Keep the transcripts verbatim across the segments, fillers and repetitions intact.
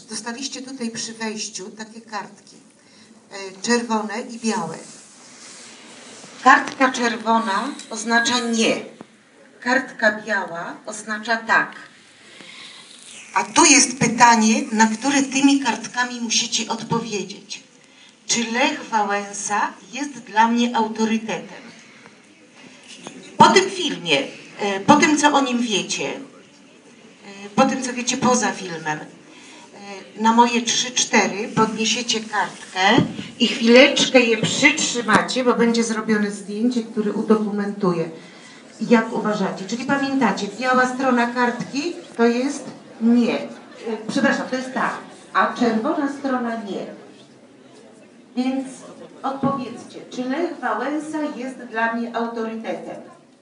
dostaliście tutaj przy wejściu takie kartki, czerwone i białe. Kartka czerwona oznacza nie, kartka biała oznacza tak. A tu jest pytanie, na które tymi kartkami musicie odpowiedzieć. Czy Lech Wałęsa jest dla mnie autorytetem? Po tym filmie, po tym, co o nim wiecie, po tym, co wiecie poza filmem, na moje trzy cztery podniesiecie kartkę i chwileczkę je przytrzymacie, bo będzie zrobione zdjęcie, które udokumentuje. Jak uważacie? Czyli pamiętacie, biała strona kartki to jest nie. Przepraszam, to jest tak, a czerwona strona nie. Więc odpowiedzcie, czy Lech Wałęsa jest dla mnie autorytetem?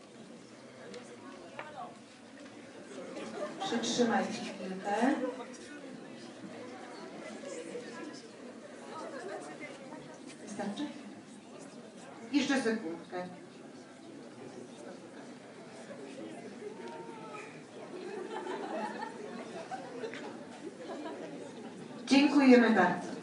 Przytrzymajcie chwilkę. Wystarczy? Jeszcze sekundkę. Dziękujemy bardzo.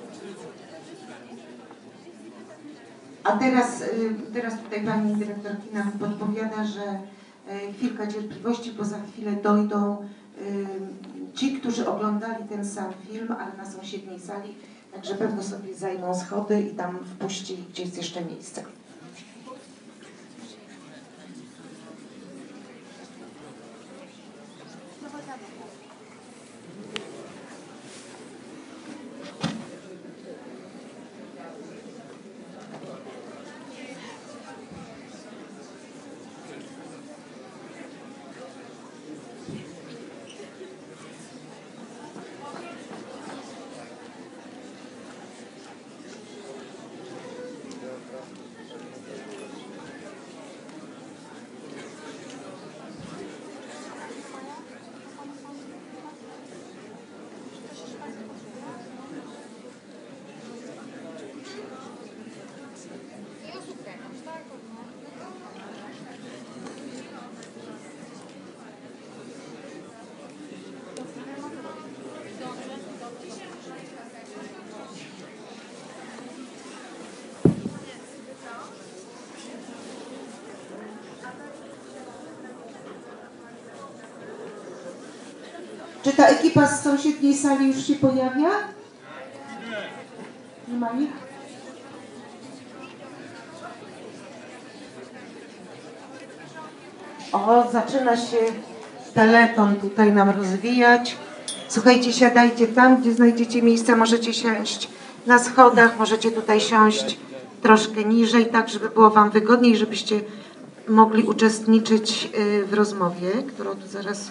A teraz, teraz tutaj pani dyrektorki nam podpowiada, że chwilka cierpliwości, bo za chwilę dojdą ci, którzy oglądali ten sam film, ale na sąsiedniej sali, także pewno sobie zajmą schody i tam wpuści gdzieś jeszcze miejsce. Czy ta ekipa z sąsiedniej sali już się pojawia? Nie ma ich? O, zaczyna się teleton tutaj nam rozwijać. Słuchajcie, siadajcie tam, gdzie znajdziecie miejsce. Możecie siąść na schodach, możecie tutaj siąść troszkę niżej, tak żeby było wam wygodniej, żebyście mogli uczestniczyć w rozmowie, którą tu zaraz...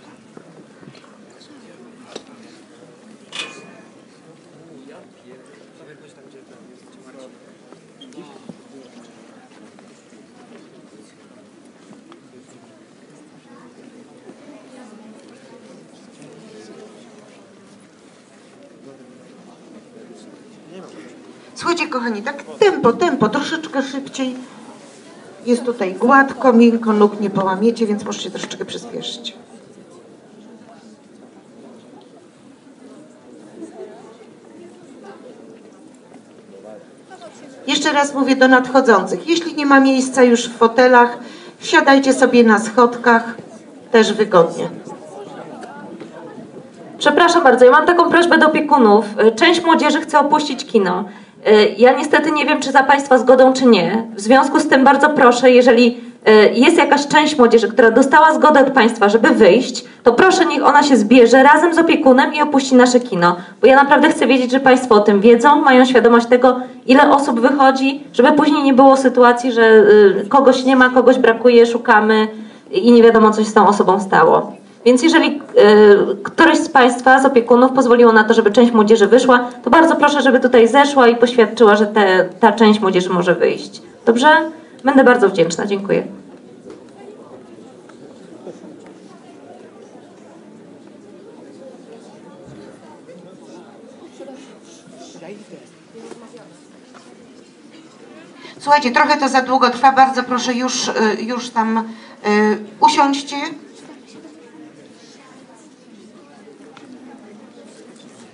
Słuchajcie, kochani, tak tempo, tempo, troszeczkę szybciej. Jest tutaj gładko, miękko, nóg nie połamiecie, więc możecie troszeczkę przyspieszyć. Jeszcze raz mówię do nadchodzących. Jeśli nie ma miejsca już w fotelach, siadajcie sobie na schodkach, też wygodnie. Przepraszam bardzo, ja mam taką prośbę do opiekunów. Część młodzieży chce opuścić kino. Ja niestety nie wiem, czy za Państwa zgodą, czy nie. W związku z tym bardzo proszę, jeżeli jest jakaś część młodzieży, która dostała zgodę od Państwa, żeby wyjść, to proszę, niech ona się zbierze razem z opiekunem i opuści nasze kino. Bo ja naprawdę chcę wiedzieć, że Państwo o tym wiedzą, mają świadomość tego, ile osób wychodzi, żeby później nie było sytuacji, że kogoś nie ma, kogoś brakuje, szukamy i nie wiadomo, co się z tą osobą stało. Więc jeżeli y, któreś z Państwa, z opiekunów pozwoliło na to, żeby część młodzieży wyszła, to bardzo proszę, żeby tutaj zeszła i poświadczyła, że te, ta część młodzieży może wyjść. Dobrze? Będę bardzo wdzięczna. Dziękuję. Słuchajcie, trochę to za długo trwa. Bardzo proszę, już, już tam y, usiądźcie.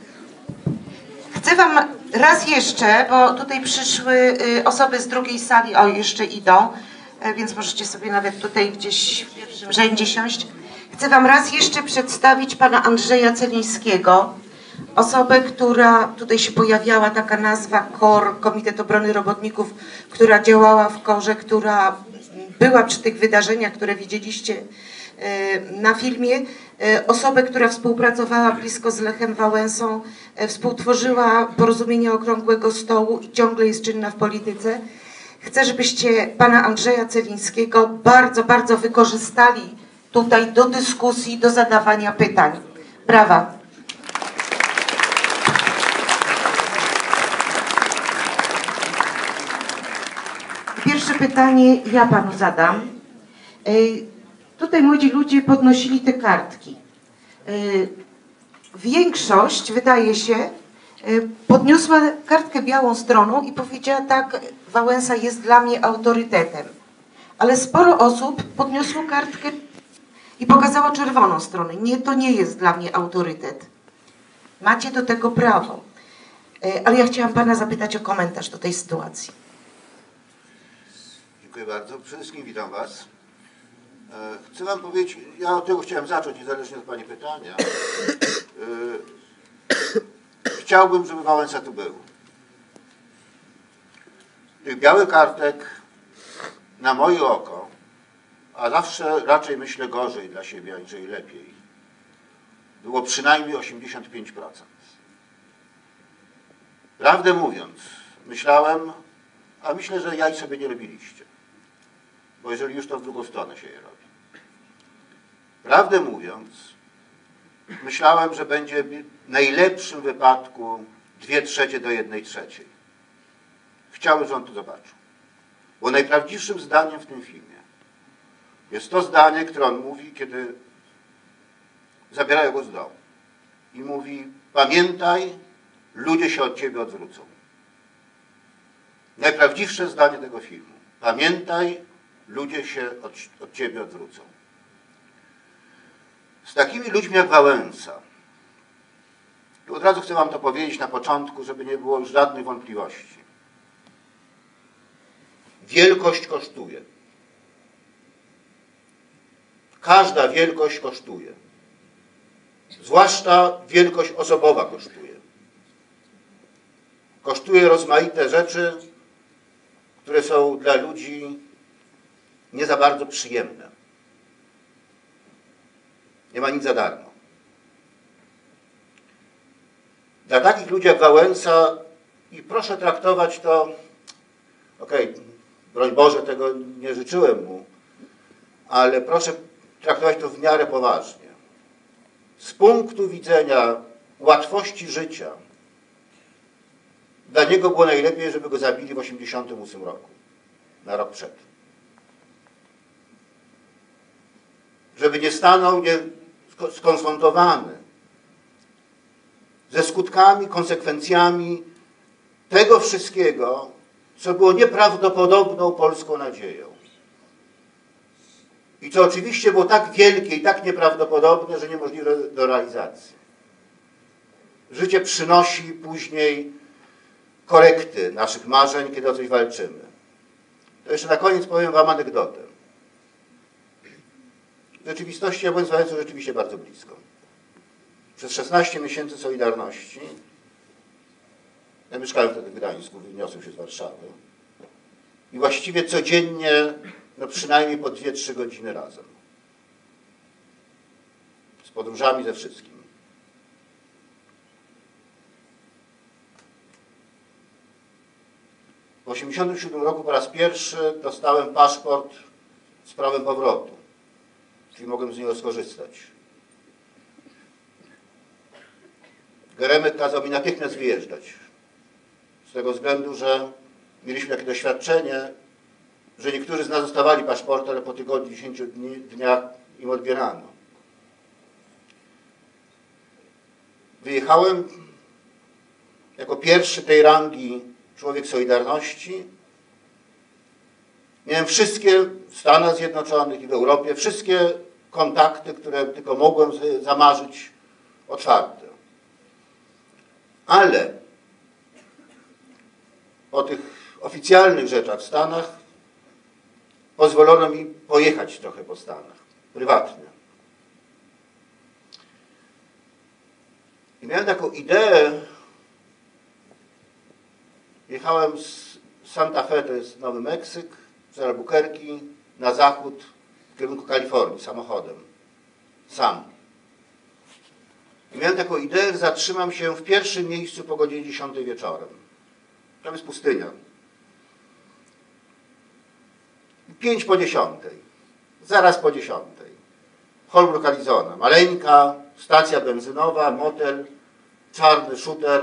Chcę wam raz jeszcze, bo tutaj przyszły y, osoby z drugiej sali, o jeszcze idą, y, więc możecie sobie nawet tutaj gdzieś w pierwszym rzędzie siąść. Chcę wam raz jeszcze przedstawić pana Andrzeja Celińskiego, osobę, która tutaj się pojawiała, taka nazwa K O R, Komitet Obrony Robotników, która działała w korze, która była przy tych wydarzeniach, które widzieliście na filmie, osobę, która współpracowała blisko z Lechem Wałęsą, współtworzyła Porozumienie Okrągłego Stołu i ciągle jest czynna w polityce. Chcę, żebyście pana Andrzeja Celińskiego bardzo, bardzo wykorzystali tutaj do dyskusji, do zadawania pytań. Brawa. Pierwsze pytanie ja panu zadam. Tutaj młodzi ludzie podnosili te kartki. Większość, wydaje się, podniosła kartkę białą stroną i powiedziała tak, Wałęsa jest dla mnie autorytetem. Ale sporo osób podniosło kartkę i pokazało czerwoną stronę. Nie, to nie jest dla mnie autorytet. Macie do tego prawo. Ale ja chciałam pana zapytać o komentarz do tej sytuacji. Dziękuję bardzo. Przede wszystkim witam was. Chcę wam powiedzieć, ja od tego chciałem zacząć, niezależnie od pani pytania. Chciałbym, żeby Wałęsa tu był. Tych białych kartek na moje oko, a zawsze raczej myślę gorzej dla siebie, aniżeli lepiej, było przynajmniej osiemdziesiąt pięć procent. Prawdę mówiąc, myślałem, a myślę, że jaj sobie nie robiliście. Bo jeżeli już, to w drugą stronę się je robi. Prawdę mówiąc, myślałem, że będzie w najlepszym wypadku dwie trzecie do jednej trzeciej. Chciałem, żeby on to zobaczył. Bo najprawdziwszym zdaniem w tym filmie jest to zdanie, które on mówi, kiedy zabierają go z domu. I mówi, pamiętaj, ludzie się od ciebie odwrócą. Najprawdziwsze zdanie tego filmu. Pamiętaj, ludzie się od, od ciebie odwrócą. Z takimi ludźmi jak Wałęsa, i od razu chcę wam to powiedzieć na początku, żeby nie było już żadnych wątpliwości. Wielkość kosztuje. Każda wielkość kosztuje. Zwłaszcza wielkość osobowa kosztuje. Kosztuje rozmaite rzeczy, które są dla ludzi nie za bardzo przyjemne. Nie ma nic za darmo. Dla takich ludzi jak Wałęsa, i proszę traktować to, okej, okay, broń Boże, tego nie życzyłem mu, ale proszę traktować to w miarę poważnie. Z punktu widzenia łatwości życia, dla niego było najlepiej, żeby go zabili w osiemdziesiątym ósmym roku, na rok przed. Żeby nie stanął nie skonfrontowany ze skutkami, konsekwencjami tego wszystkiego, co było nieprawdopodobną polską nadzieją. I co oczywiście było tak wielkie i tak nieprawdopodobne, że niemożliwe do realizacji. Życie przynosi później korekty naszych marzeń, kiedy o coś walczymy. To jeszcze na koniec powiem wam anegdotę. W rzeczywistości ja byłem z Wałęsą rzeczywiście bardzo blisko. Przez szesnaście miesięcy Solidarności, ja mieszkałem wtedy w Gdańsku, wyniosłem się z Warszawy i właściwie codziennie, no przynajmniej po dwie trzy godziny razem. Z podróżami, ze wszystkim. W osiemdziesiątym siódmym roku po raz pierwszy dostałem paszport z prawem powrotu, czyli mogłem z niego skorzystać. Geremek kazał mi natychmiast wyjeżdżać. Z tego względu, że mieliśmy takie doświadczenie, że niektórzy z nas dostawali paszporty, ale po tygodniu, dziesięciu dni, dniach im odbierano. Wyjechałem jako pierwszy tej rangi człowiek Solidarności. Miałem wszystkie w Stanach Zjednoczonych i w Europie, wszystkie kontakty, które tylko mogłem zamarzyć, otwarte. Ale po tych oficjalnych rzeczach w Stanach pozwolono mi pojechać trochę po Stanach, prywatnie. I miałem taką ideę, jechałem z Santa Fe, to jest Nowy Meksyk, z Albuquerque na zachód w kierunku Kalifornii samochodem, sam. I miałem taką ideę, że zatrzymam się w pierwszym miejscu po godzinie dziesiątej wieczorem. Tam jest pustynia. Pięć po dziesiątej. Zaraz po dziesiątej. Holbrook, Arizona. Maleńka, stacja benzynowa, motel, czarny shooter.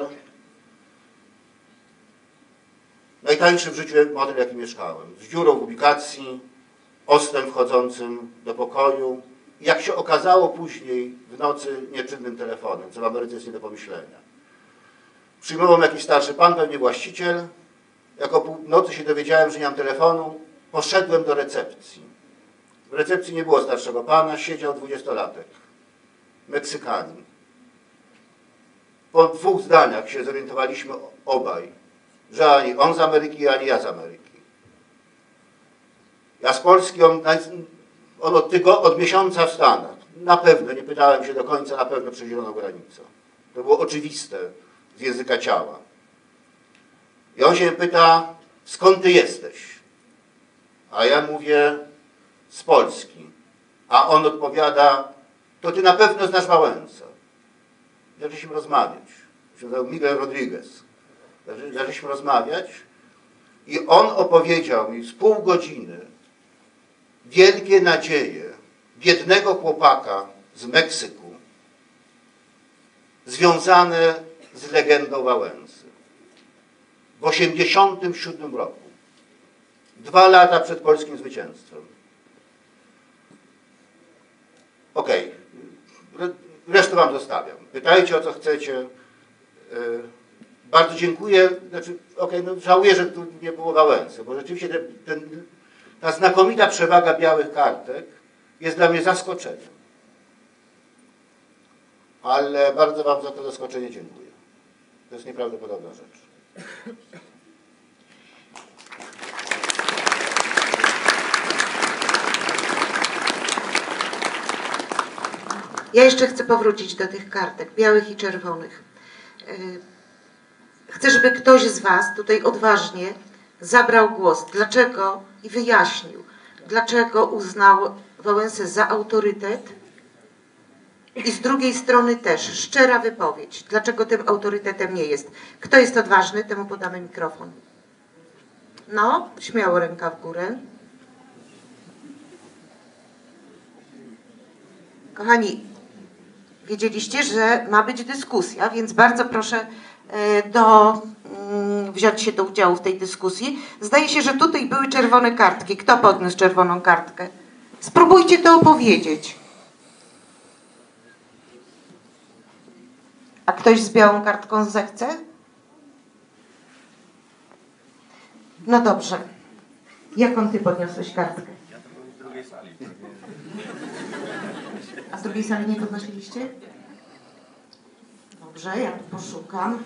Najtańszy w życiu motel, jaki mieszkałem. Z dziurą w ubikacji, ostem wchodzącym do pokoju. Jak się okazało później w nocy nieczynnym telefonem, co w Ameryce jest nie do pomyślenia. Przyjmował jakiś starszy pan, pewnie właściciel. Jak o północy się dowiedziałem, że nie mam telefonu, poszedłem do recepcji. W recepcji nie było starszego pana, siedział dwudziestolatek. Meksykanin. Po dwóch zdaniach się zorientowaliśmy obaj, że ani on z Ameryki, ani ja z Ameryki. Ja z Polski, on, on od, tygo, od miesiąca w Stanach. Na pewno, nie pytałem się do końca, na pewno przez zieloną granicę. To było oczywiste z języka ciała. I on się pyta, skąd ty jesteś? A ja mówię, z Polski. A on odpowiada, to ty na pewno znasz Wałęsę. Zaczęliśmy rozmawiać. Się nazywał Miguel Rodriguez. Zaczęliśmy rozmawiać i on opowiedział mi z pół godziny wielkie nadzieje biednego chłopaka z Meksyku związane z legendą Wałęsy. W osiemdziesiątym siódmym roku. Dwa lata przed polskim zwycięstwem. Okej. Okay. Resztę wam zostawiam. Pytajcie, o co chcecie. Bardzo dziękuję. Znaczy, okej, okay, no żałuję, że tu nie było Wałęsy, bo rzeczywiście ten, ten, ta znakomita przewaga białych kartek jest dla mnie zaskoczeniem. Ale bardzo wam za to zaskoczenie dziękuję. To jest nieprawdopodobna rzecz. Ja jeszcze chcę powrócić do tych kartek, białych i czerwonych. Chcę, żeby ktoś z was tutaj odważnie zabrał głos. Dlaczego i wyjaśnił, dlaczego uznał Wałęsę za autorytet i z drugiej strony też szczera wypowiedź. Dlaczego tym autorytetem nie jest. Kto jest odważny, temu podamy mikrofon. No, śmiało ręka w górę. Kochani, wiedzieliście, że ma być dyskusja, więc bardzo proszę do, wziąć się do udziału w tej dyskusji. Zdaje się, że tutaj były czerwone kartki. Kto podniósł czerwoną kartkę? Spróbujcie to opowiedzieć. A ktoś z białą kartką zechce? No dobrze. Jaką ty podniosłeś kartkę? Ja to byłem z drugiej sali. A z drugiej sali nie podnosiliście? Dobrze, ja tu poszukam.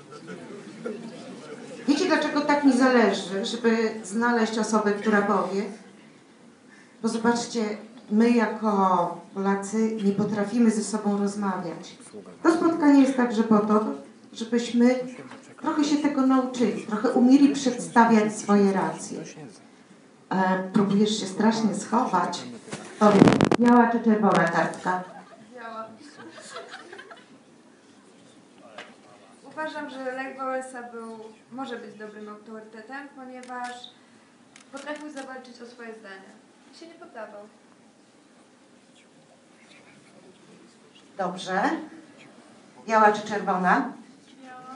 Wiecie, dlaczego tak mi zależy, żeby znaleźć osobę, która powie? Bo zobaczcie, my jako Polacy nie potrafimy ze sobą rozmawiać. To spotkanie jest także po to, żebyśmy trochę się tego nauczyli, trochę umieli przedstawiać swoje racje. E, próbujesz się strasznie schować. Powiem, biała czy czerwona kartka? Biała. Uważam, że Lech Wałęsa był, może być dobrym autorytetem, ponieważ potrafił zawalczyć o swoje zdania. I się nie poddawał. Dobrze. Biała czy czerwona? Biała.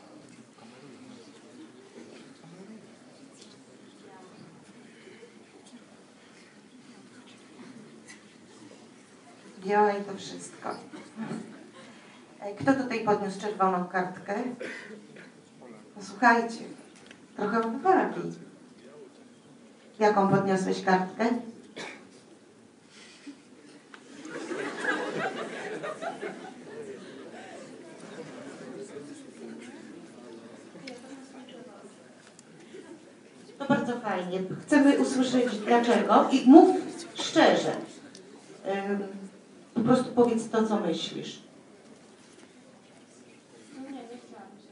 Biała i to wszystko. Kto tutaj podniósł czerwoną kartkę? Posłuchajcie, trochę odwagi. Jaką podniosłeś kartkę? To bardzo fajnie. Chcemy usłyszeć dlaczego i mów szczerze. Ym, po prostu powiedz to, co myślisz. Nie, nie chciałam się.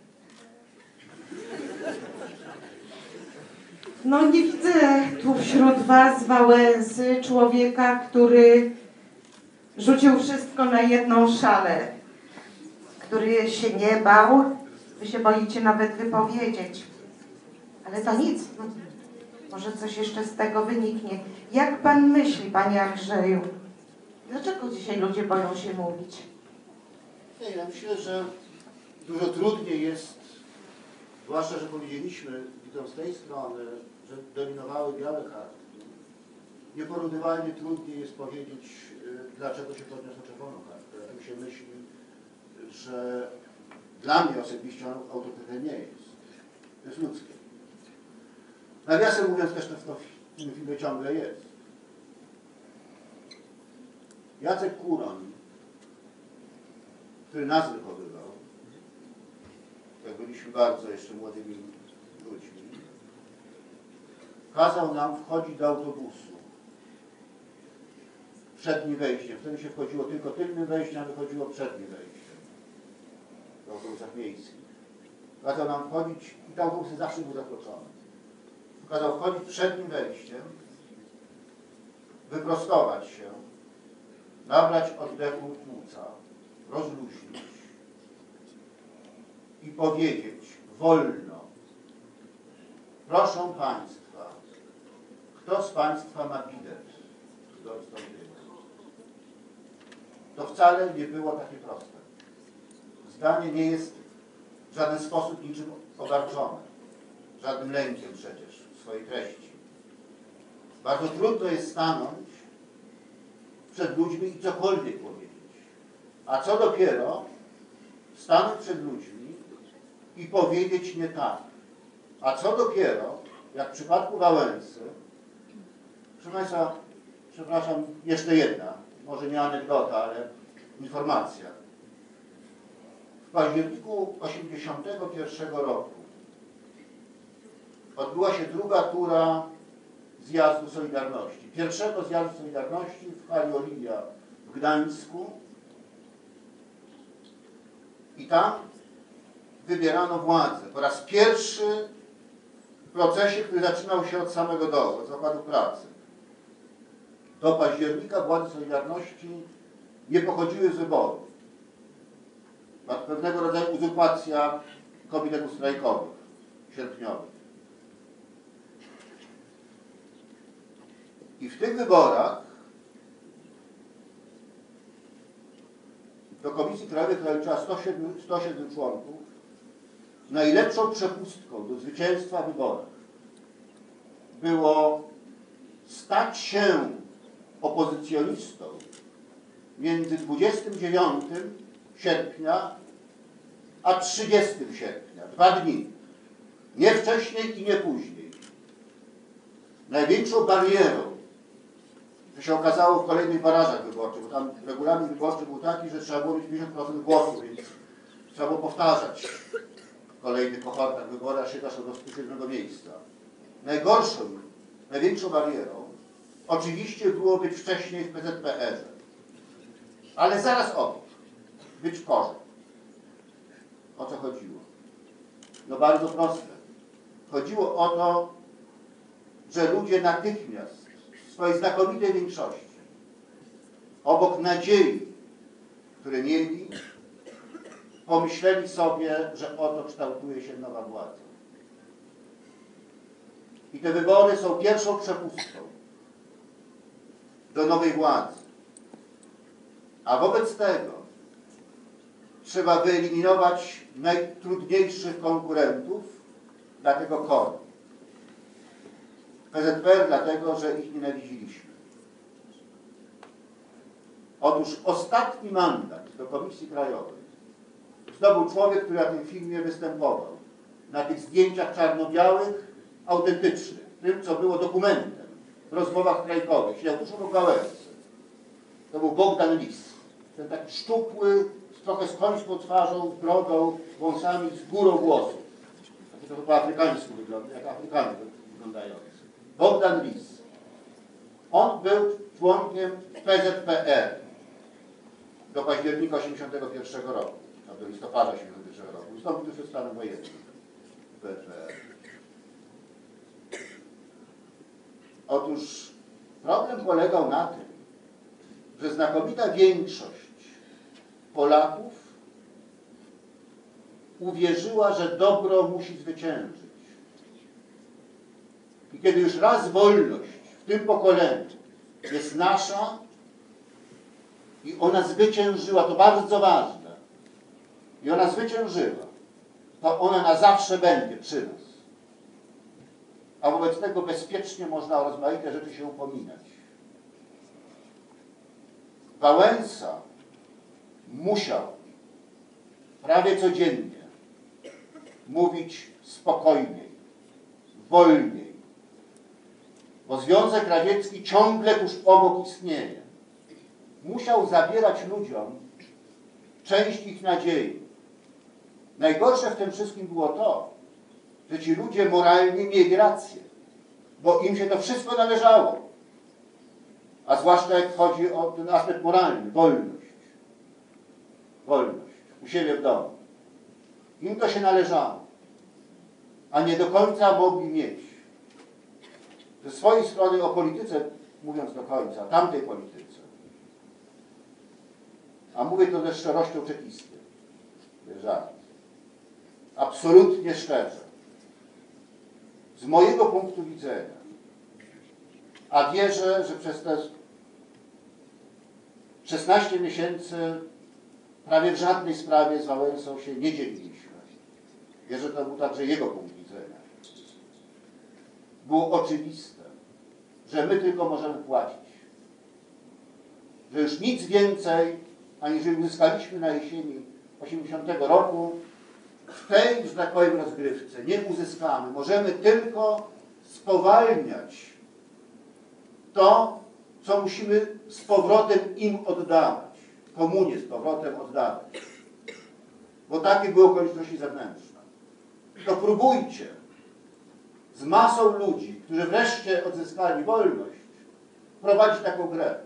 No nie widzę tu wśród was, Wałęsy, człowieka, który rzucił wszystko na jedną szalę, który się nie bał. Wy się boicie nawet wypowiedzieć. Ale to nic. Może coś jeszcze z tego wyniknie. Jak pan myśli, panie Andrzeju? Dlaczego dzisiaj ludzie boją się mówić? Nie, ja myślę, że dużo trudniej jest, zwłaszcza, że powiedzieliśmy, widząc z tej strony, że dominowały białe kartki. Nieporównywalnie trudniej jest powiedzieć, dlaczego się podniosło czerwoną kartkę. Ja tu się myśli, że dla mnie osobiście autorytetem nie jest. To jest ludzkie. Nawiasem mówiąc, też to w tym filmie ciągle jest. Jacek Kuroń, który nas wychowywał, jak byliśmy bardzo jeszcze młodymi ludźmi, kazał nam wchodzić do autobusu przednim wejściem. Wtedy się wchodziło tylko tylnym wejściem, a wychodziło przednim wejściem w autobusach miejskich. Kazał nam wchodzić i te autobusy zawsze były zakroczone. Kazał wchodzić przednim wejściem, wyprostować się, nabrać oddechu płuca, rozluźnić i powiedzieć wolno: proszę Państwa, kto z Państwa ma bilet do wystąpienia? To wcale nie było takie proste. Zdanie nie jest w żaden sposób niczym obarczone, żadnym lękiem przecież w swojej treści. Bardzo trudno jest stanąć przed ludźmi i cokolwiek powiedzieć. A co dopiero stanąć przed ludźmi i powiedzieć nie tak. A co dopiero, jak w przypadku Wałęsy, proszę Państwa, przepraszam, jeszcze jedna, może nie anegdota, ale informacja. W październiku osiemdziesiątego pierwszego roku odbyła się druga tura zjazdu Solidarności. Pierwszego zjazdu Solidarności w hali Oliwia w Gdańsku. I tam wybierano władzę. Po raz pierwszy w procesie, który zaczynał się od samego dołu, od zakładu pracy. Do października władze Solidarności nie pochodziły z wyborów. Była to pewnego rodzaju uzurpacja komitetów strajkowych sierpniowych. I w tych wyborach do Komisji Krajowej, która liczyła sto siedem członków, najlepszą przepustką do zwycięstwa w wyborach było stać się opozycjonistą między dwudziestym dziewiątym sierpnia a trzydziestym sierpnia. Dwa dni. Nie wcześniej i nie później. Największą barierą, co się okazało w kolejnych barażach wyborczych, bo tam regulamin wyborczy był taki, że trzeba było mieć pięćdziesiąt procent głosów, więc trzeba było powtarzać w kolejnych kohortach wybory, aż się doszło do stu siedmiu miejsca. Najgorszą, największą barierą oczywiście było być wcześniej w P Z P R ze. Ale zaraz obok. Być w korze. O co chodziło? No bardzo proste. Chodziło o to, że ludzie natychmiast w swojej znakomitej większości obok nadziei, które mieli, pomyśleli sobie, że oto kształtuje się nowa władza. I te wybory są pierwszą przepustką do nowej władzy. A wobec tego trzeba wyeliminować najtrudniejszych konkurentów dla tego koru. P Z P R dlatego, że ich nienawidziliśmy. Otóż ostatni mandat do Komisji Krajowej zdobył człowiek, który na tym filmie występował. Na tych zdjęciach czarno-białych, autentycznych. Tym, co było dokumentem w rozmowach strajkowych. Siedział tuż obok Wałęsy. To był Bogdan Lis. Ten taki szczupły, z trochę skońską twarzą, z brodą, wąsami, z górą włosów. Taki to po afrykańsku wygląda, jak Afrykanin wyglądający. Bogdan Lis. On był członkiem P Z P R do października osiemdziesiątego pierwszego roku, no do listopada osiemdziesiątego pierwszego roku. Ustąpił przed stanem wojennym w P Z P R. Otóż problem polegał na tym, że znakomita większość Polaków uwierzyła, że dobro musi zwyciężyć. I kiedy już raz wolność w tym pokoleniu jest nasza i ona zwyciężyła, to bardzo ważne, i ona zwyciężyła, to ona na zawsze będzie przy nas. A wobec tego bezpiecznie można o rozmaite rzeczy się upominać. Wałęsa musiał prawie codziennie mówić spokojniej, wolniej, bo Związek Radziecki ciągle tuż obok istnieje. Musiał zabierać ludziom część ich nadziei. Najgorsze w tym wszystkim było to, że ci ludzie moralnie mieli rację, bo im się to wszystko należało. A zwłaszcza jak chodzi o ten aspekt moralny, wolność. Wolność. U siebie w domu. Im to się należało, a nie do końca mogli mieć. Ze swojej strony o polityce, mówiąc do końca, tamtej polityce, a mówię to ze szczerością czekisty, żart. Absolutnie szczerze. Z mojego punktu widzenia, a wierzę, że przez te szesnaście miesięcy prawie w żadnej sprawie z Wałęsą się nie dzieliliśmy. Wierzę, że to był także jego punkt widzenia. Było oczywiste, że my tylko możemy płacić. Że już nic więcej, aniżeli uzyskaliśmy na jesieni osiemdziesiątego roku, w tej, że tak powiem, rozgrywce nie uzyskamy. Możemy tylko spowalniać to, co musimy z powrotem im oddawać. Komunię z powrotem oddawać. Bo takie były okoliczności zewnętrzne. To próbujcie z masą ludzi, którzy wreszcie odzyskali wolność, prowadzić taką grę.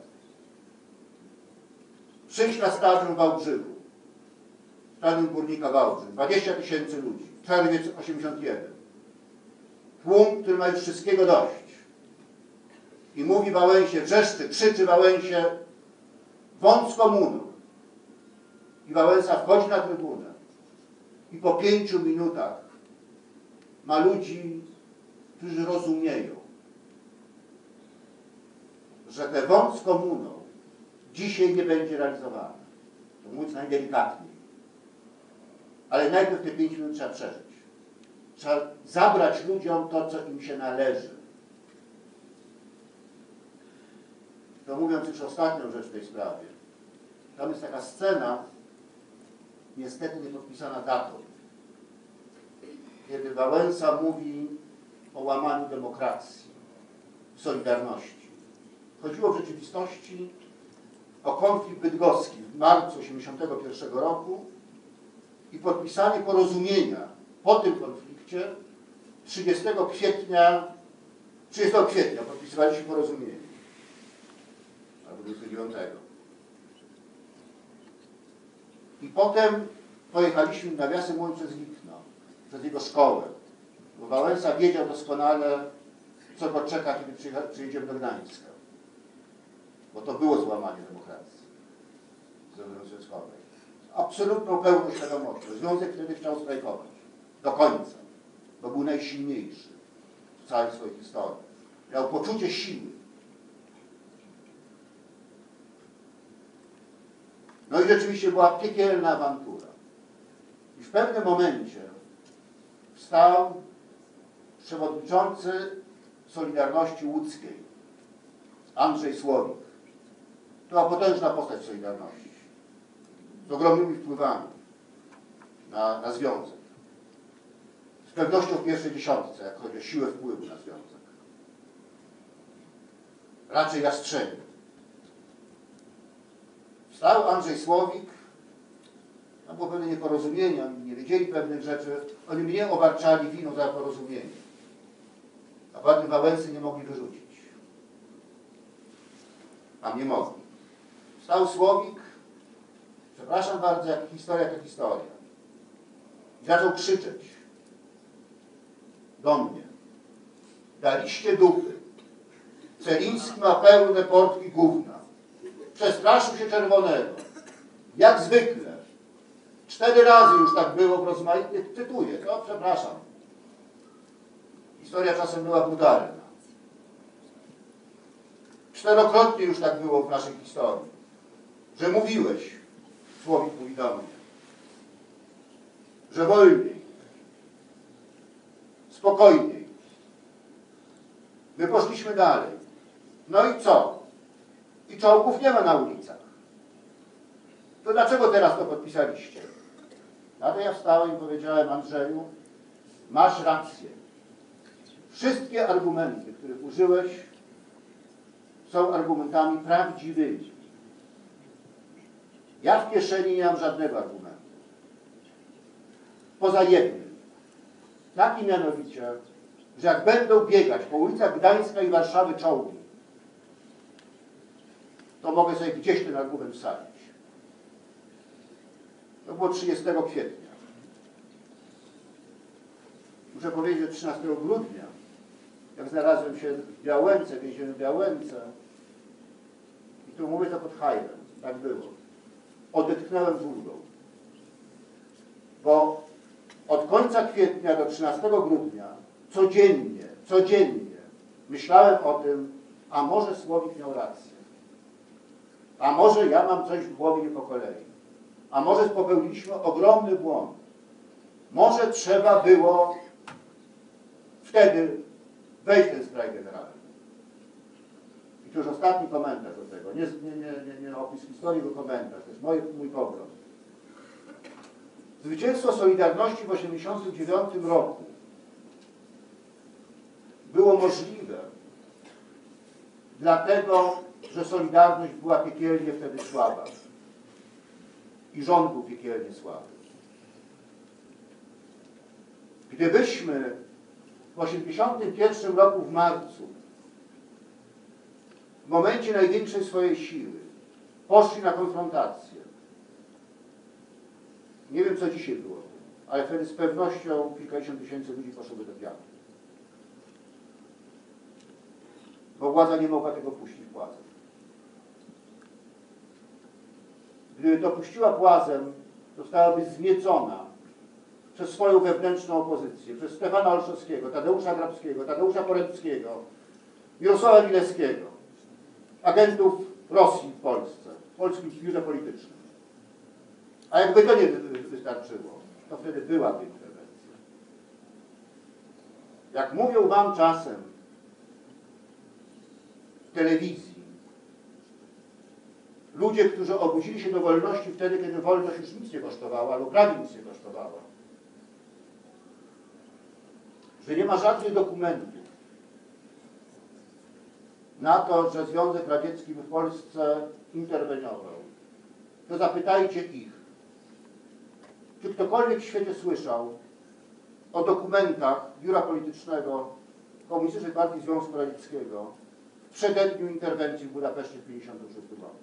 Przyjść na stadion w Wałbrzychu. Stadion Górnika Wałbrzych. dwadzieścia tysięcy ludzi. Czerwiec osiemdziesiąty pierwszy. Tłum, który ma już wszystkiego dość. I mówi Wałęsie, wrzeszczy, krzyczy Wałęsie, wąt z komuną. I Wałęsa wchodzi na trybunę. I po pięciu minutach ma ludzi, którzy rozumieją, że te wąt z komuną dzisiaj nie będzie realizowany. To mówiąc najdelikatniej. Ale najpierw te pięć minut trzeba przeżyć. Trzeba zabrać ludziom to, co im się należy. To mówiąc już ostatnią rzecz w tej sprawie. Tam jest taka scena, niestety nie podpisana datą, kiedy Wałęsa mówi o łamaniu demokracji, Solidarności. Chodziło w rzeczywistości o konflikt bydgoski w marcu osiemdziesiątego pierwszego roku i podpisanie porozumienia po tym konflikcie trzydziestego kwietnia, trzydziestego kwietnia podpisywaliśmy porozumienie. Albo dwudziestego dziewiątego. I potem pojechaliśmy, nawiasem mówiąc, przez Lipno, przez jego szkołę. Bo Wałęsa wiedział doskonale, co go czeka, kiedy przyjedziemy do Gdańska. Bo to było złamanie demokracji związkowej. Absolutną pełną świadomością. Związek wtedy chciał strajkować. Do końca. Bo był najsilniejszy w całej swojej historii. Miał poczucie siły. No i rzeczywiście była piekielna awantura. I w pewnym momencie wstał przewodniczący Solidarności Łódzkiej, Andrzej Słowik. To była potężna postać Solidarności. Z ogromnymi wpływami na, na związek. Z pewnością w pierwszej dziesiątce, jak chodzi o siłę wpływu na związek. Raczej Jastrzębie. Wstał Andrzej Słowik, tam było pewne nieporozumienie, oni nie wiedzieli pewnych rzeczy, oni mnie obarczali winą za porozumienie. A poza tym Wałęsy nie mogli wyrzucić. Tam nie mogli. Stał Słowik, przepraszam bardzo, jak historia to historia. I zaczął krzyczeć do mnie. Daliście dupy. Celiński ma pełne portki gówna. Przestraszył się Czerwonego. Jak zwykle. Cztery razy już tak było w rozmaitych, cytuję, to przepraszam. Historia czasem była brutalna. Czterokrotnie już tak było w naszej historii, że mówiłeś, Słowik mówi do mnie, że wolniej, spokojniej. My poszliśmy dalej. No i co? I czołgów nie ma na ulicach. To dlaczego teraz to podpisaliście? Na to ja wstałem i powiedziałem, Andrzeju, masz rację. Wszystkie argumenty, których użyłeś, są argumentami prawdziwymi. Ja w kieszeni nie mam żadnego argumentu. Poza jednym. Taki mianowicie, że jak będą biegać po ulicach Gdańska i Warszawy czołgi, to mogę sobie gdzieś ten argument wsadzić. To było trzydziestego kwietnia. Muszę powiedzieć, że trzynastego grudnia, jak znalazłem się w Białęce, w więzieniu w Białęce, i tu mówię to pod hajrem, tak było, odetchnąłem z ulgą. Bo od końca kwietnia do trzynastego grudnia codziennie, codziennie myślałem o tym, a może Słowik miał rację. A może ja mam coś w głowie nie po kolei. A może popełniliśmy ogromny błąd. Może trzeba było wtedy wejść w ten strajk generalny. I to już ostatni komentarz do tego. Nie, nie, nie, nie, nie opis historii, tylko komentarz. To jest mój, mój pogląd. Zwycięstwo Solidarności w osiemdziesiątym dziewiątym roku było możliwe dlatego, że Solidarność była piekielnie wtedy słaba. I rząd był piekielnie słaby. Gdybyśmy w osiemdziesiątym pierwszym roku w marcu, w momencie największej swojej siły, poszli na konfrontację, nie wiem, co dzisiaj było, ale wtedy z pewnością kilkadziesiąt tysięcy ludzi poszłoby do pianu. Bo władza nie mogła tego puścić płazem. Gdyby dopuściła płazem, zostałaby zmiecona przez swoją wewnętrzną opozycję, przez Stefana Olszowskiego, Tadeusza Grabskiego, Tadeusza Poremskiego, Mirosława Milewskiego, agentów Rosji w Polsce, w polskim biurze politycznym. A jakby to nie wystarczyło, to wtedy byłaby interwencja. Jak mówią wam czasem w telewizji ludzie, którzy obudzili się do wolności wtedy, kiedy wolność już nic nie kosztowała, albo prawie nic nie kosztowała, że nie ma żadnych dokumentów na to, że Związek Radziecki w Polsce interweniował, to zapytajcie ich, czy ktokolwiek w świecie słyszał o dokumentach Biura Politycznego Komunistycznej Partii Związku Radzieckiego w przededniu interwencji w Budapeszcie w tysiąc dziewięćset pięćdziesiątym szóstym roku.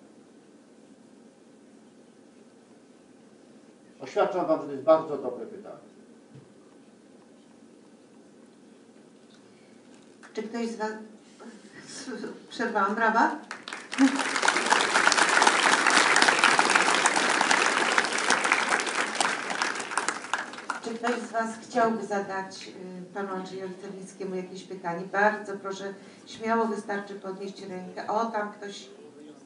Oświadczam wam, że to jest bardzo dobre pytanie. Czy ktoś z was... Przerwałam, brawa? Czy ktoś z was chciałby zadać y, panu Andrzejowi Celińskiemu jakieś pytanie? Bardzo proszę, śmiało wystarczy podnieść rękę. O, tam ktoś... Y,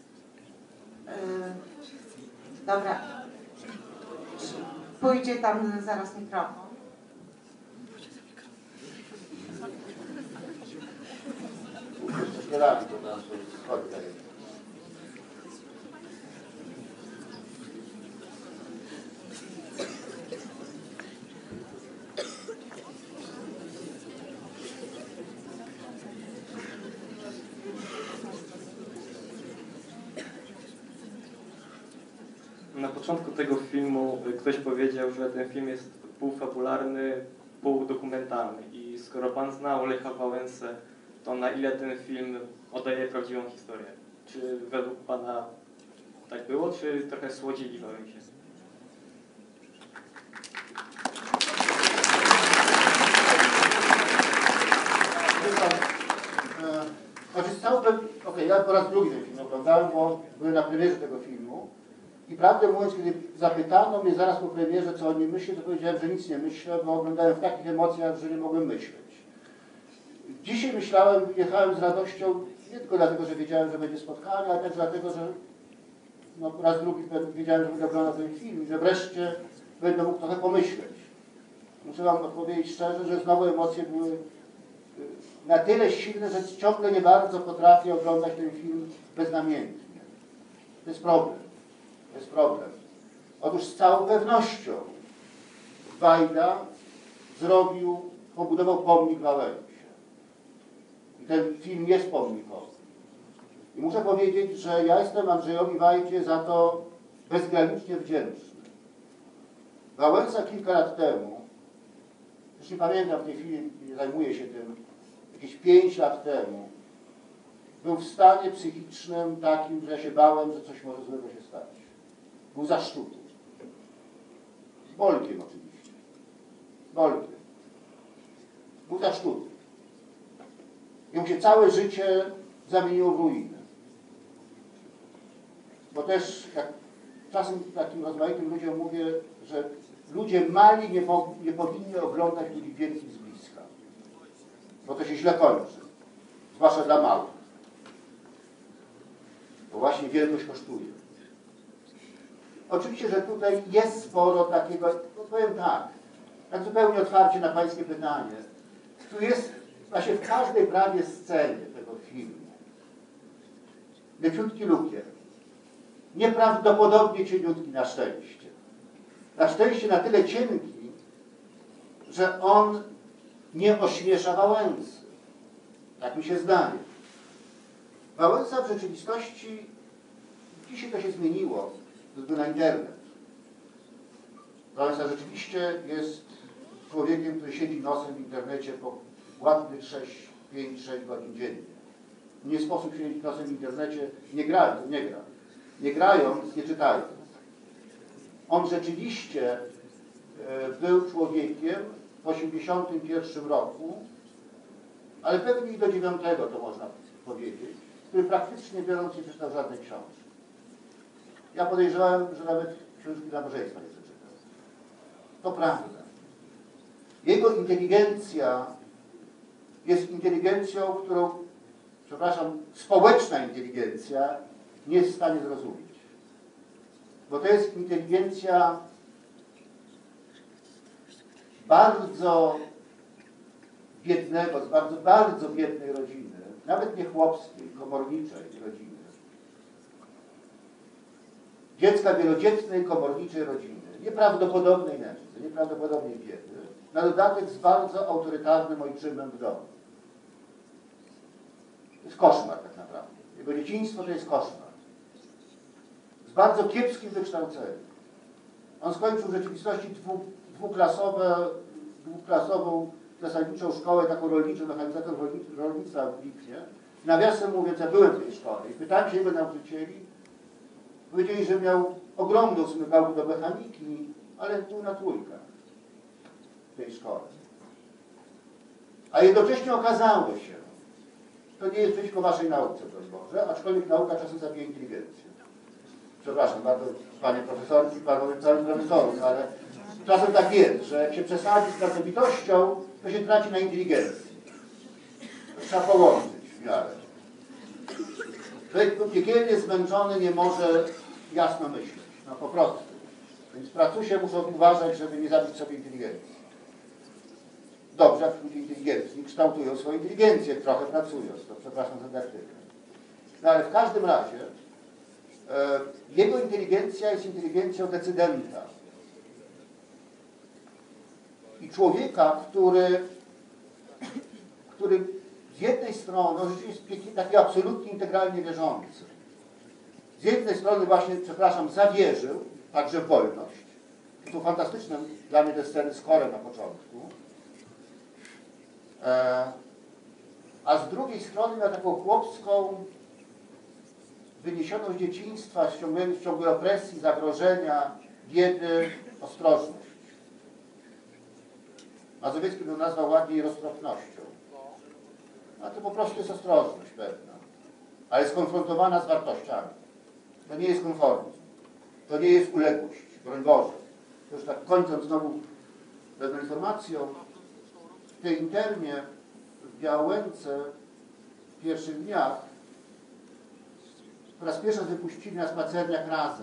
dobra. Pójdzie tam zaraz mikrofon. Na początku tego filmu ktoś powiedział, że ten film jest półfabularny, półdokumentalny. I skoro pan znał Lecha Wałęsę, to na ile ten film oddaje prawdziwą historię? Czy według pana tak było, czy trochę słodzili Wałęsie? Znaczy z całą pewnością, okej, ja po raz drugi ten film oglądałem, bo byłem na premierze tego filmu i prawdę mówiąc, kiedy zapytano mnie zaraz po premierze, co o nim myślę, to powiedziałem, że nic nie myślę, bo oglądałem w takich emocjach, że nie mogłem myśleć. Dzisiaj myślałem, jechałem z radością, nie tylko dlatego, że wiedziałem, że będzie spotkanie, ale też dlatego, że no, po raz drugi wiedziałem, że będę oglądał ten film i że wreszcie będę mógł trochę pomyśleć. Muszę wam odpowiedzieć szczerze, że znowu emocje były na tyle silne, że ciągle nie bardzo potrafię oglądać ten film beznamiętnie. To jest problem. To jest problem. Otóż z całą pewnością Wajda zrobił, pobudował pomnik Wałęsie. I ten film jest pomnikowy. I muszę powiedzieć, że ja jestem Andrzejowi Wajdzie za to bezgranicznie wdzięczny. Wałęsa kilka lat temu, już nie pamiętam w tej chwili, nie zajmuję się tym, jakieś pięć lat temu, był w stanie psychicznym takim, że ja się bałem, że coś może złego się stać. Był zaszczuty. Z bolkiem oczywiście. Z bolkiem. Był zaszczuty. I mu się całe życie zamieniło w ruinę. Bo też, jak czasem takim rozmaitym ludziom mówię, że ludzie mali nie, po, nie powinni oglądać ludzi wielkich z bliska. Bo to się źle kończy. Zwłaszcza dla małych. Bo właśnie wielkość kosztuje. Oczywiście, że tutaj jest sporo takiego, no powiem tak, tak zupełnie otwarcie na pańskie pytanie. Tu jest właśnie w każdej prawie scenie tego filmu leciutki lukier. Nieprawdopodobnie cieniutki na szczęście. Na szczęście na tyle cienki, że on nie ośmiesza Wałęsy. Tak mi się zdaje. Wałęsa w rzeczywistości, dzisiaj to się zmieniło, ze względu na internet. Wałęsa rzeczywiście jest człowiekiem, który siedzi nosem w internecie po ładnych sześć, pięć, sześć godzin dziennie. Nie sposób siedzieć nosem w internecie, nie grając, nie gra. Nie grając, nie czytając. On rzeczywiście był człowiekiem w osiemdziesiątym pierwszym roku, ale pewnie i do dziewiątego to można powiedzieć, który praktycznie biorąc nie przeczytał żadnej książki. Ja podejrzewałem, że nawet książki nabożeństwa nie przeczytał. To prawda. Jego inteligencja jest inteligencją, którą, przepraszam, społeczna inteligencja nie jest w stanie zrozumieć. Bo to jest inteligencja bardzo biednego, z bardzo, bardzo biednej rodziny, nawet nie chłopskiej, komorniczej rodziny. Dziecka wielodzietnej, komorniczej rodziny, nieprawdopodobnej nędzy, nieprawdopodobnej biedy, na dodatek z bardzo autorytarnym ojczymem w domu. To jest koszmar tak naprawdę. Jego dzieciństwo to jest koszmar. Z bardzo kiepskim wykształceniem. On skończył w rzeczywistości dwu, dwuklasowe, dwuklasową zasadniczą szkołę, taką rolniczą, mechanizator rolnictwa w Lipnie. Nawiasem mówiąc, ja byłem w tej szkole i pytałem się jego nauczycieli, powiedzieli, że miał ogromną smykałkę do mechaniki, ale był na trójkę w tej szkole. A jednocześnie okazało się, to nie jest przeciwko waszej nauce, broń Boże, aczkolwiek nauka czasem zabija inteligencję. Przepraszam bardzo, panie profesorki, panowie profesorów, ale czasem tak jest, że jak się przesadzi z pracowitością, to się traci na inteligencji. To trzeba połączyć w miarę. Człowiek piekielnie zmęczony nie może jasno myśleć. No po prostu. Więc pracusie muszą uważać, żeby nie zabić sobie inteligencji. Dobrze, jak ludzie inteligentni kształtują swoją inteligencję, trochę pracując. To przepraszam za dydaktykę. No ale w każdym razie e, jego inteligencja jest inteligencją decydenta. I człowieka, który, który z jednej strony, no rzeczywiście jest taki absolutnie integralnie wierzący. Z jednej strony właśnie, przepraszam, zawierzył także w wolność. To są fantastyczne dla mnie te sceny z chorem na początku. E, a z drugiej strony miał taką chłopską, wyniesioną z dzieciństwa, z ciągłej opresji, zagrożenia, biedy, ostrożność. Mazowiecki bym nazwał ładniej roztropnością. A to po prostu jest ostrożność pewna, ale skonfrontowana z wartościami. To nie jest konformizm, to nie jest uległość, broń Boże. To już tak kończąc znowu pewną informacją, w tej internie w Białęce w pierwszych dniach po raz pierwszy wypuścili na spacerniach razem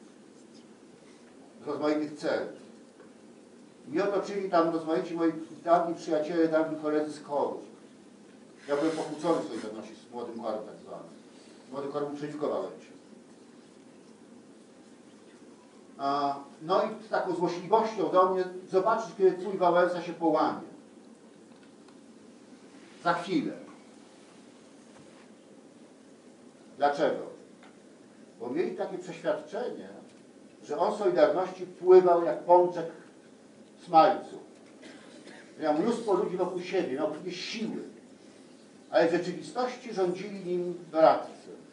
z rozmaitych celów. Mnie otoczyli tam rozmaici moi dawni przyjaciele, dawni koledzy z choru. Ja byłem pokłócony w swojej pewności z młodym chorem tak zwanym. Młody chor był przeciwko Wałęsie. No i z taką złośliwością do mnie zobaczyć, kiedy twój Wałęsa się połamie. Za chwilę. Dlaczego? Bo mieli takie przeświadczenie, że on w Solidarności pływał jak pączek smalcu. Miał mnóstwo ludzi wokół siebie, miał jakieś siły, ale w rzeczywistości rządzili nim doradcy.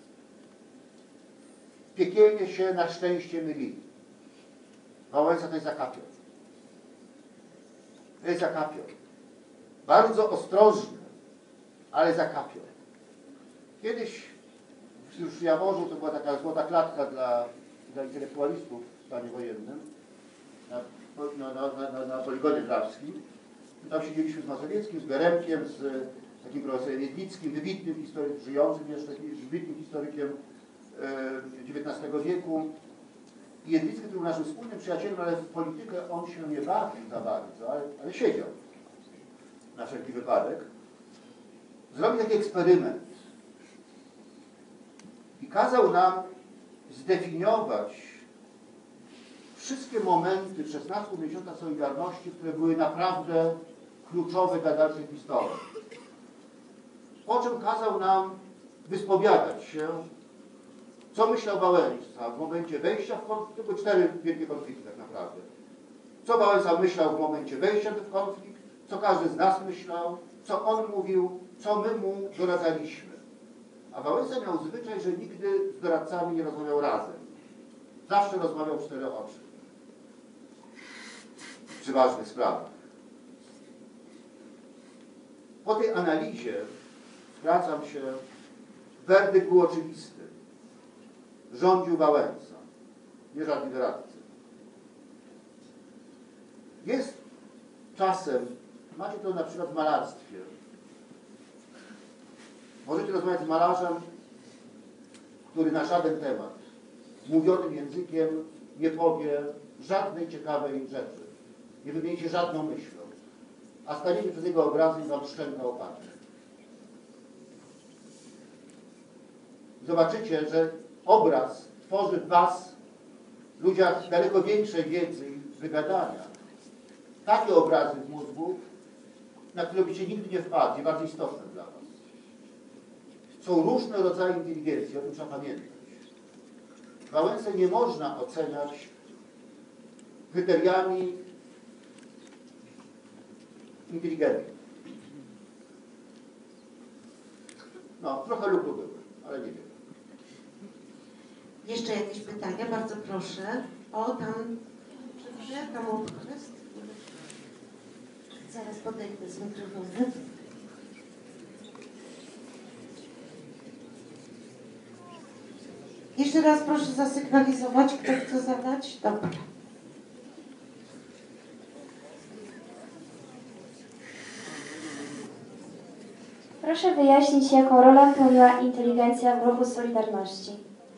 Piekielnie się na szczęście mylili. Wałęsa to jest zakapior. To jest zakapior. Bardzo ostrożny, ale zakapior. Kiedyś już w Jaworzu to była taka złota klatka dla, dla intelektualistów w stanie wojennym, na, na, na, na, na poligonie drawskim. Tam siedzieliśmy z Mazowieckim, z Geremkiem, z takim profesorem Jedlickim, wybitnym historykiem, żyjącym jeszcze, wybitnym historykiem dziewiętnastego wieku. I Jedlicki, który był naszym wspólnym przyjacielem, ale w politykę on się nie bawił za bardzo, ale, ale siedział na wszelki wypadek. Zrobił taki eksperyment i kazał nam zdefiniować wszystkie momenty w szesnastego miesiąca Solidarności, które były naprawdę kluczowe dla dalszej historii. Po czym kazał nam wyspowiadać się, co myślał Wałęsa w momencie wejścia w konflikt. To były cztery wielkie konflikty tak naprawdę. Co Wałęsa myślał w momencie wejścia w konflikt, co każdy z nas myślał, co on mówił, co my mu doradzaliśmy. A Wałęsa miał zwyczaj, że nigdy z doradcami nie rozmawiał razem. Zawsze rozmawiał w cztery oczy. Przy ważnych sprawach. Po tej analizie zwracam się, werdykt był oczywisty. Rządził Wałęsa, nie żadni doradcy. Jest czasem, macie to na przykład w malarstwie. Możecie rozmawiać z malarzem, który na żaden temat, mówionym językiem, nie powie żadnej ciekawej rzeczy. Nie wymienicie żadną myślą. A staniecie przez jego obrazy i wam szczęka opadnie. Zobaczycie, że obraz tworzy w was, ludziach, daleko większej wiedzy i wygadania. Takie obrazy w mózgu, na które byście nigdy nie wpadli, bardzo istotne dla was. Są różne rodzaje inteligencji, o tym trzeba pamiętać. Wałęsę nie można oceniać kryteriami inteligencji. No, trochę lub były, ale nie wiem. Jeszcze jakieś pytania? Bardzo proszę. O, tam, dobrze, tam jest. Zaraz podejdę z mikrofonem. Jeszcze raz proszę zasygnalizować, kto chce zadać. Dobra. Proszę wyjaśnić, jaką rolę pełniła inteligencja w ruchu Solidarności.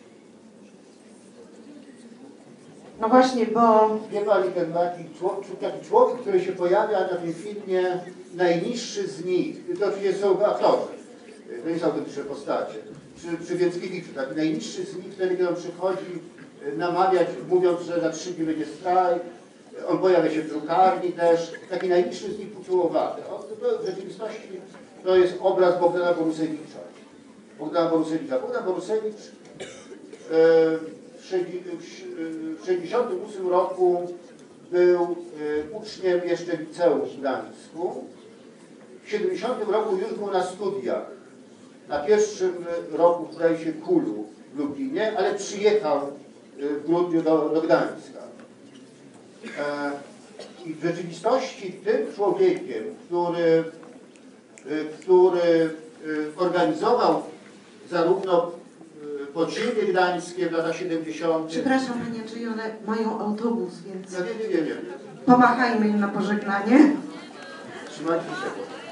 No właśnie, bo... Wie pani, ten taki, taki człowiek, który się pojawia na tym filmie, najniższy z nich, to oczywiście są aktorzy, to nie są autentyczne postacie, przy, przy Więckiewiczu, taki najniższy z nich, wtedy kiedy on przychodzi namawiać, mówiąc, że za trzy dni będzie strajk, on pojawia się w drukarni też, taki najniższy z nich poczułowaty. To w rzeczywistości to jest obraz Bogdana Borusewicza. Bogdana Borusewicza. Bogdan Borusewicz w sześćdziesiątym ósmym roku był uczniem jeszcze liceum w Gdańsku W siedemdziesiątym roku już był na studiach, na pierwszym roku w projekcie Kulu w Lublinie, ale przyjechał w grudniu do, do Gdańska. E, I w rzeczywistości tym człowiekiem, który, który organizował zarówno podziemie gdańskie w latach siedemdziesiątych. Przepraszam, Panie Andrzeju, ale mają autobus, więc No nie, nie, nie, nie. pomachajmy im na pożegnanie. Trzymajcie się.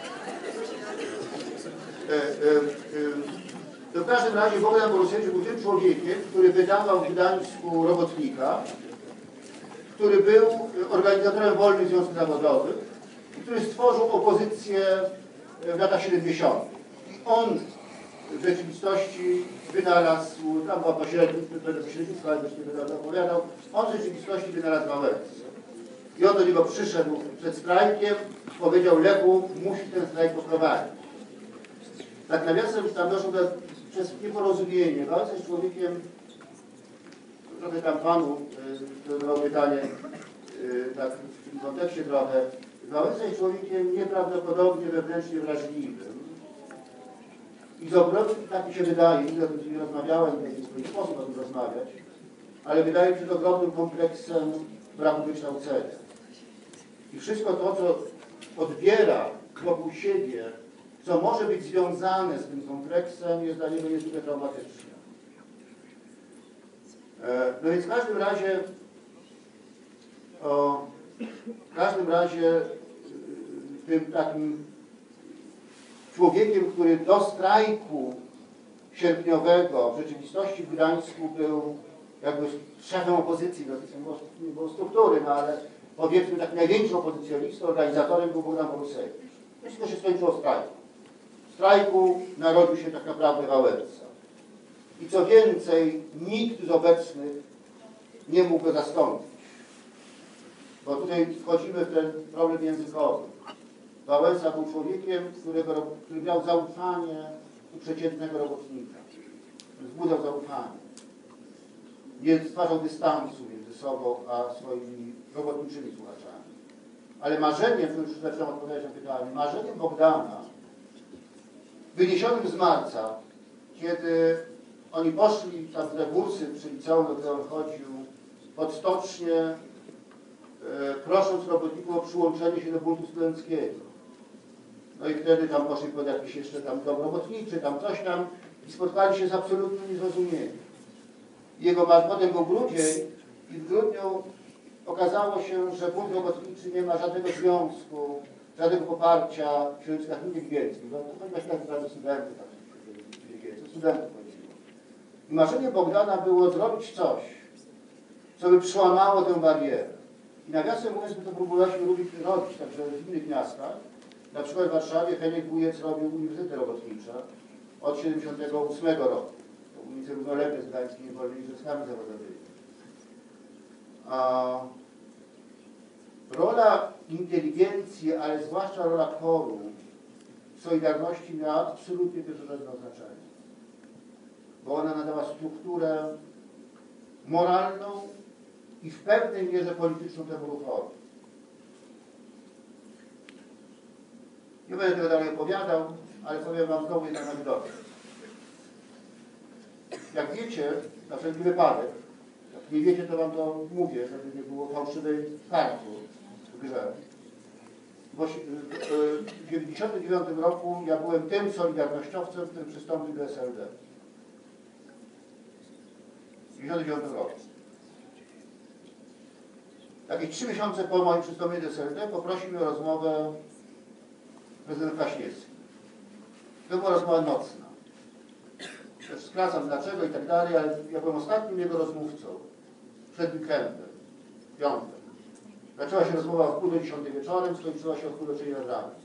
E, e, e, w każdym razie Bogdan Borusewicz był tym człowiekiem, który wydawał w Gdańsku robotnika, który był organizatorem wolnych związków zawodowych i który stworzył opozycję w latach siedemdziesiątych. I on w rzeczywistości wynalazł, tam była pośrednictwo, ale też nie będę opowiadał, on w rzeczywistości wynalazł Wałęsę. I on do niego przyszedł przed strajkiem, powiedział: Lechu, musi ten strajk poprowadzić. Tak nawiasem tam doszło do, przez nieporozumienie. Wałęsa jest człowiekiem, trochę tam panu, to było pytanie, tak w tym kontekście trochę, Wałęsa jest człowiekiem nieprawdopodobnie wewnętrznie wrażliwym. I z ogromnym, tak mi się wydaje, nigdy o tym nie rozmawiałem, to jest swój sposób o tym rozmawiać, ale wydaje mi się, że ogromnym kompleksem braku wykształcenia. I wszystko to, co odbiera wokół siebie, co może być związane z tym kompleksem, jest dla niego niezwykle traumatyczne. No więc w każdym razie, o, w każdym razie tym takim człowiekiem, który do strajku sierpniowego w rzeczywistości w Gdańsku był jakby szefem opozycji, no, nie było struktury, no ale powiedzmy tak największym opozycjonistą, organizatorem był Bogdan Borusewicz. Wszystko się skończyło w strajku. W strajku narodził się tak naprawdę Wałęsa. I co więcej, nikt z obecnych nie mógł go zastąpić. Bo tutaj wchodzimy w ten problem językowy. Wałęsa był człowiekiem, którego, który miał zaufanie u przeciętnego robotnika. Wzbudzał zaufanie. Nie stwarzał dystansu między sobą a swoimi robotniczymi słuchaczami. Ale marzeniem, to już zaczynam odpowiadać na pytanie, marzeniem Bogdana, wyniesionym z marca, kiedy oni poszli tam w te bursy przy liceum, do którego on chodził, pod stocznie, e, prosząc robotników o przyłączenie się do buntu studenckiego. No i wtedy tam poszli pod jakiś jeszcze tam dom robotniczy, tam coś tam i spotkali się z absolutnym niezrozumieniem. Jego potem był grudzień i w grudniu okazało się, że bunt robotniczy nie ma żadnego związku, żadnego poparcia w środowiskach inteligenckich. No to właśnie tak naprawdę studentów, tak, studentów chodziło. I marzeniem Bogdana było zrobić coś, co by przełamało tę barierę. I nawiasem mówiąc, my to próbowaliśmy robić także w innych miastach. Na przykład w Warszawie Heniek Wujec robił uniwersytety robotnicze od siedemdziesiątego ósmego roku. To ulice równolegle z gdańskimi wolnymi związkami zawodowymi. A rola inteligencji, ale zwłaszcza rola choru w Solidarności miała absolutnie pierwszorzędne znaczenie. Bo ona nadała strukturę moralną i w pewnej mierze polityczną temu ruchowi. Nie będę tego dalej opowiadał, ale powiem wam znowu jedną anegdotę. Jak wiecie, na wszelki wypadek, jak nie wiecie, to wam to mówię, żeby nie było fałszywej karty w grze. W dziewięćdziesiątym dziewiątym roku ja byłem tym solidarnościowcem, który przystąpił do S L D. W dziewięćdziesiątym dziewiątym roku. Jakieś trzy miesiące po moim przystąpieniu do S L D poprosił mnie o rozmowę prezydent Kwaśniewski. To była rozmowa nocna. Też skracam dlaczego i tak dalej, ale ja byłem ostatnim jego rozmówcą przed weekendem, piątek. Zaczęła się rozmowa o pół do dziesiątej wieczorem, skończyła się o pół do trzeciej nad ranem.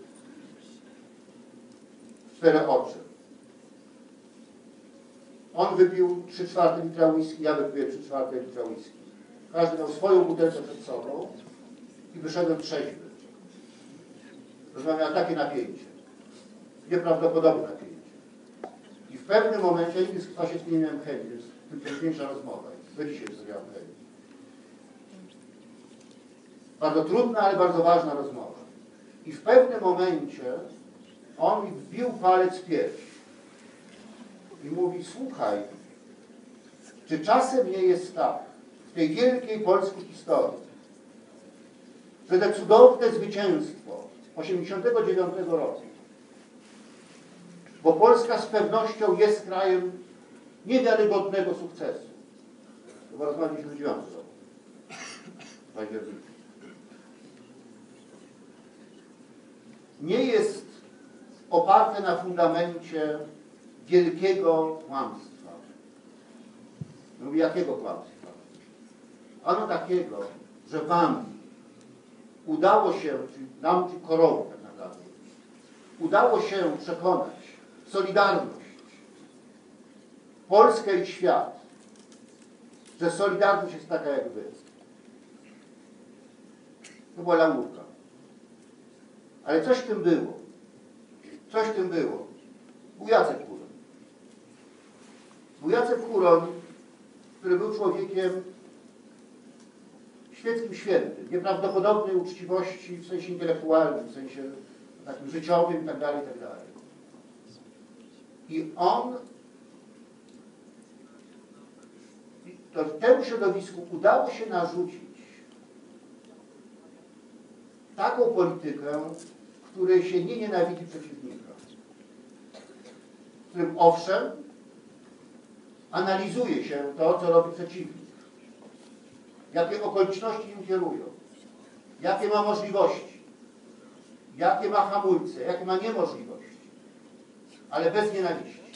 Cztery oczy. On wypił trzy czwarte litra whisky, ja wypiłem trzy czwarte litra whisky. Każdy miał swoją butelkę przed sobą i wyszedłem trzeźwy. Rozmawiał takie napięcie. Nieprawdopodobne napięcie. I w pewnym momencie, nigdy z Kwasiewskim nie miałem chemii, więc tym piękniejsza rozmowa. Do dzisiaj zrobiłam chemię. Bardzo trudna, ale bardzo ważna rozmowa. I w pewnym momencie on mi wbił palec w pierś i mówi: słuchaj, czy czasem nie jest tak w tej wielkiej polskiej historii, że te cudowne zwycięstwo osiemdziesiątego dziewiątego roku, bo Polska z pewnością jest krajem niewiarygodnego sukcesu. Chyba rozmawialiśmy w dziewiątym roku. Październiku. Nie jest oparte na fundamencie wielkiego kłamstwa. Mówię, jakiego kłamstwa? Ano takiego, że wam udało się, czyli nam, czy koronie tak naprawdę, udało się przekonać Solidarność, Polskę i świat, że Solidarność jest taka jak wy. To była laurka. Ale coś w tym było. Coś w tym było. Był Jacek Kuroń. Był Jacek Kuroń, który był człowiekiem świeckim świętym, nieprawdopodobnej uczciwości w sensie intelektualnym, w sensie takim życiowym i tak dalej, i tak dalej. I on to temu środowisku udało się narzucić taką politykę, w której się nie nienawidzi przeciwnika. W którym owszem, analizuje się to, co robi przeciwnik. Jakie okoliczności nim kierują. Jakie ma możliwości. Jakie ma hamulce. Jakie ma niemożliwości. Ale bez nienawiści.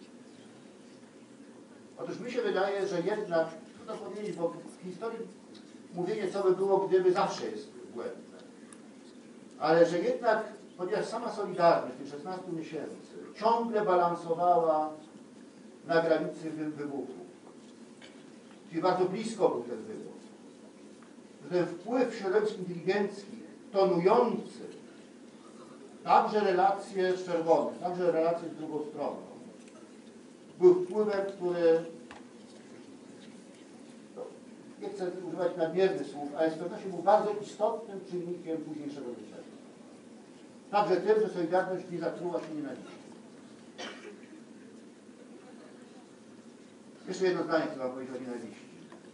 Otóż mi się wydaje, że jednak, trudno powiedzieć, bo w historii mówienie, co by było, gdyby, zawsze jest błędne. Ale że jednak, ponieważ sama Solidarność tych szesnastu miesięcy ciągle balansowała na granicy wybuchu, czyli bardzo blisko był ten wybuch, że ten wpływ środowisk inteligenckich tonujący także relacje z Czerwonym, także relacje z drugą stroną, był wpływem, który, no, nie chcę używać nadmiernych słów, ale z pewnością był bardzo istotnym czynnikiem późniejszego zwycięstwa. Także tym, że Solidarność nie zatruła się nienawiścią. Jeszcze jedno zdanie chcę wam powiedzieć o nienawiści.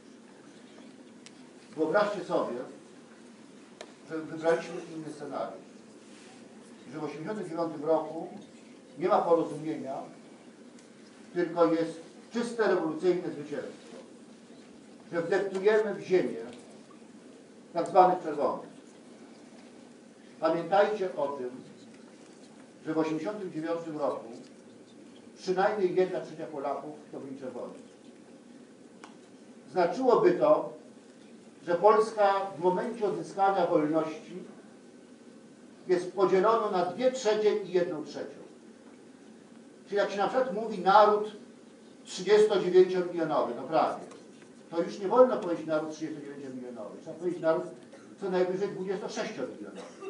Wyobraźcie sobie, że wybraliśmy inny scenariusz. Że w tysiąc dziewięćset osiemdziesiątym dziewiątym roku nie ma porozumienia, tylko jest czyste rewolucyjne zwycięstwo. Że wdeptujemy w ziemię tak zwanych czerwonych. Pamiętajcie o tym, że w tysiąc dziewięćset osiemdziesiątym dziewiątym roku przynajmniej jedna trzecia Polaków to byli czerwoni. Znaczyłoby to, że Polska w momencie odzyskania wolności jest podzielona na dwie trzecie i jedną trzecią. Czyli jak się na przykład mówi naród trzydziestodziewięciomilionowy, no prawie, to już nie wolno powiedzieć naród trzydziestodziewięciomilionowy. Trzeba powiedzieć naród co najwyżej dwudziestosześciomilionowy.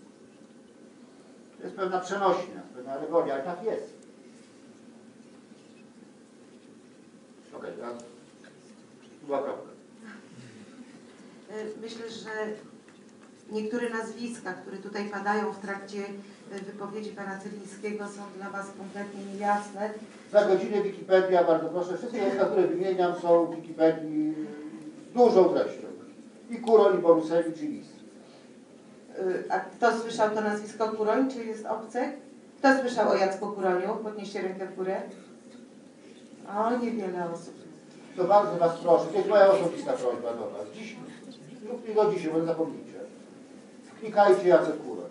To jest pewna przenośnia, pewna alegoria, ale tak jest. Okej, okay, teraz tu była kropka. Myślę, że niektóre nazwiska, które tutaj padają w trakcie wypowiedzi pana Cylińskiego, są dla was kompletnie niejasne. Za godzinę Wikipedia, bardzo proszę. Wszystkie nazwiska, które wymieniam, są w Wikipedii z dużą treścią. I Kuroń, i Borusewicz, i Lis. A kto słyszał to nazwisko Kuroń, czy jest obce? Kto słyszał o Jacku Kuroniu? Podnieście rękę w górę. O, niewiele osób. To bardzo was proszę, to jest moja osobista prośba do was. Dziś, lub nie do dzisiaj, bo nie zapomnijcie. Klikajcie Jacek Kuroń.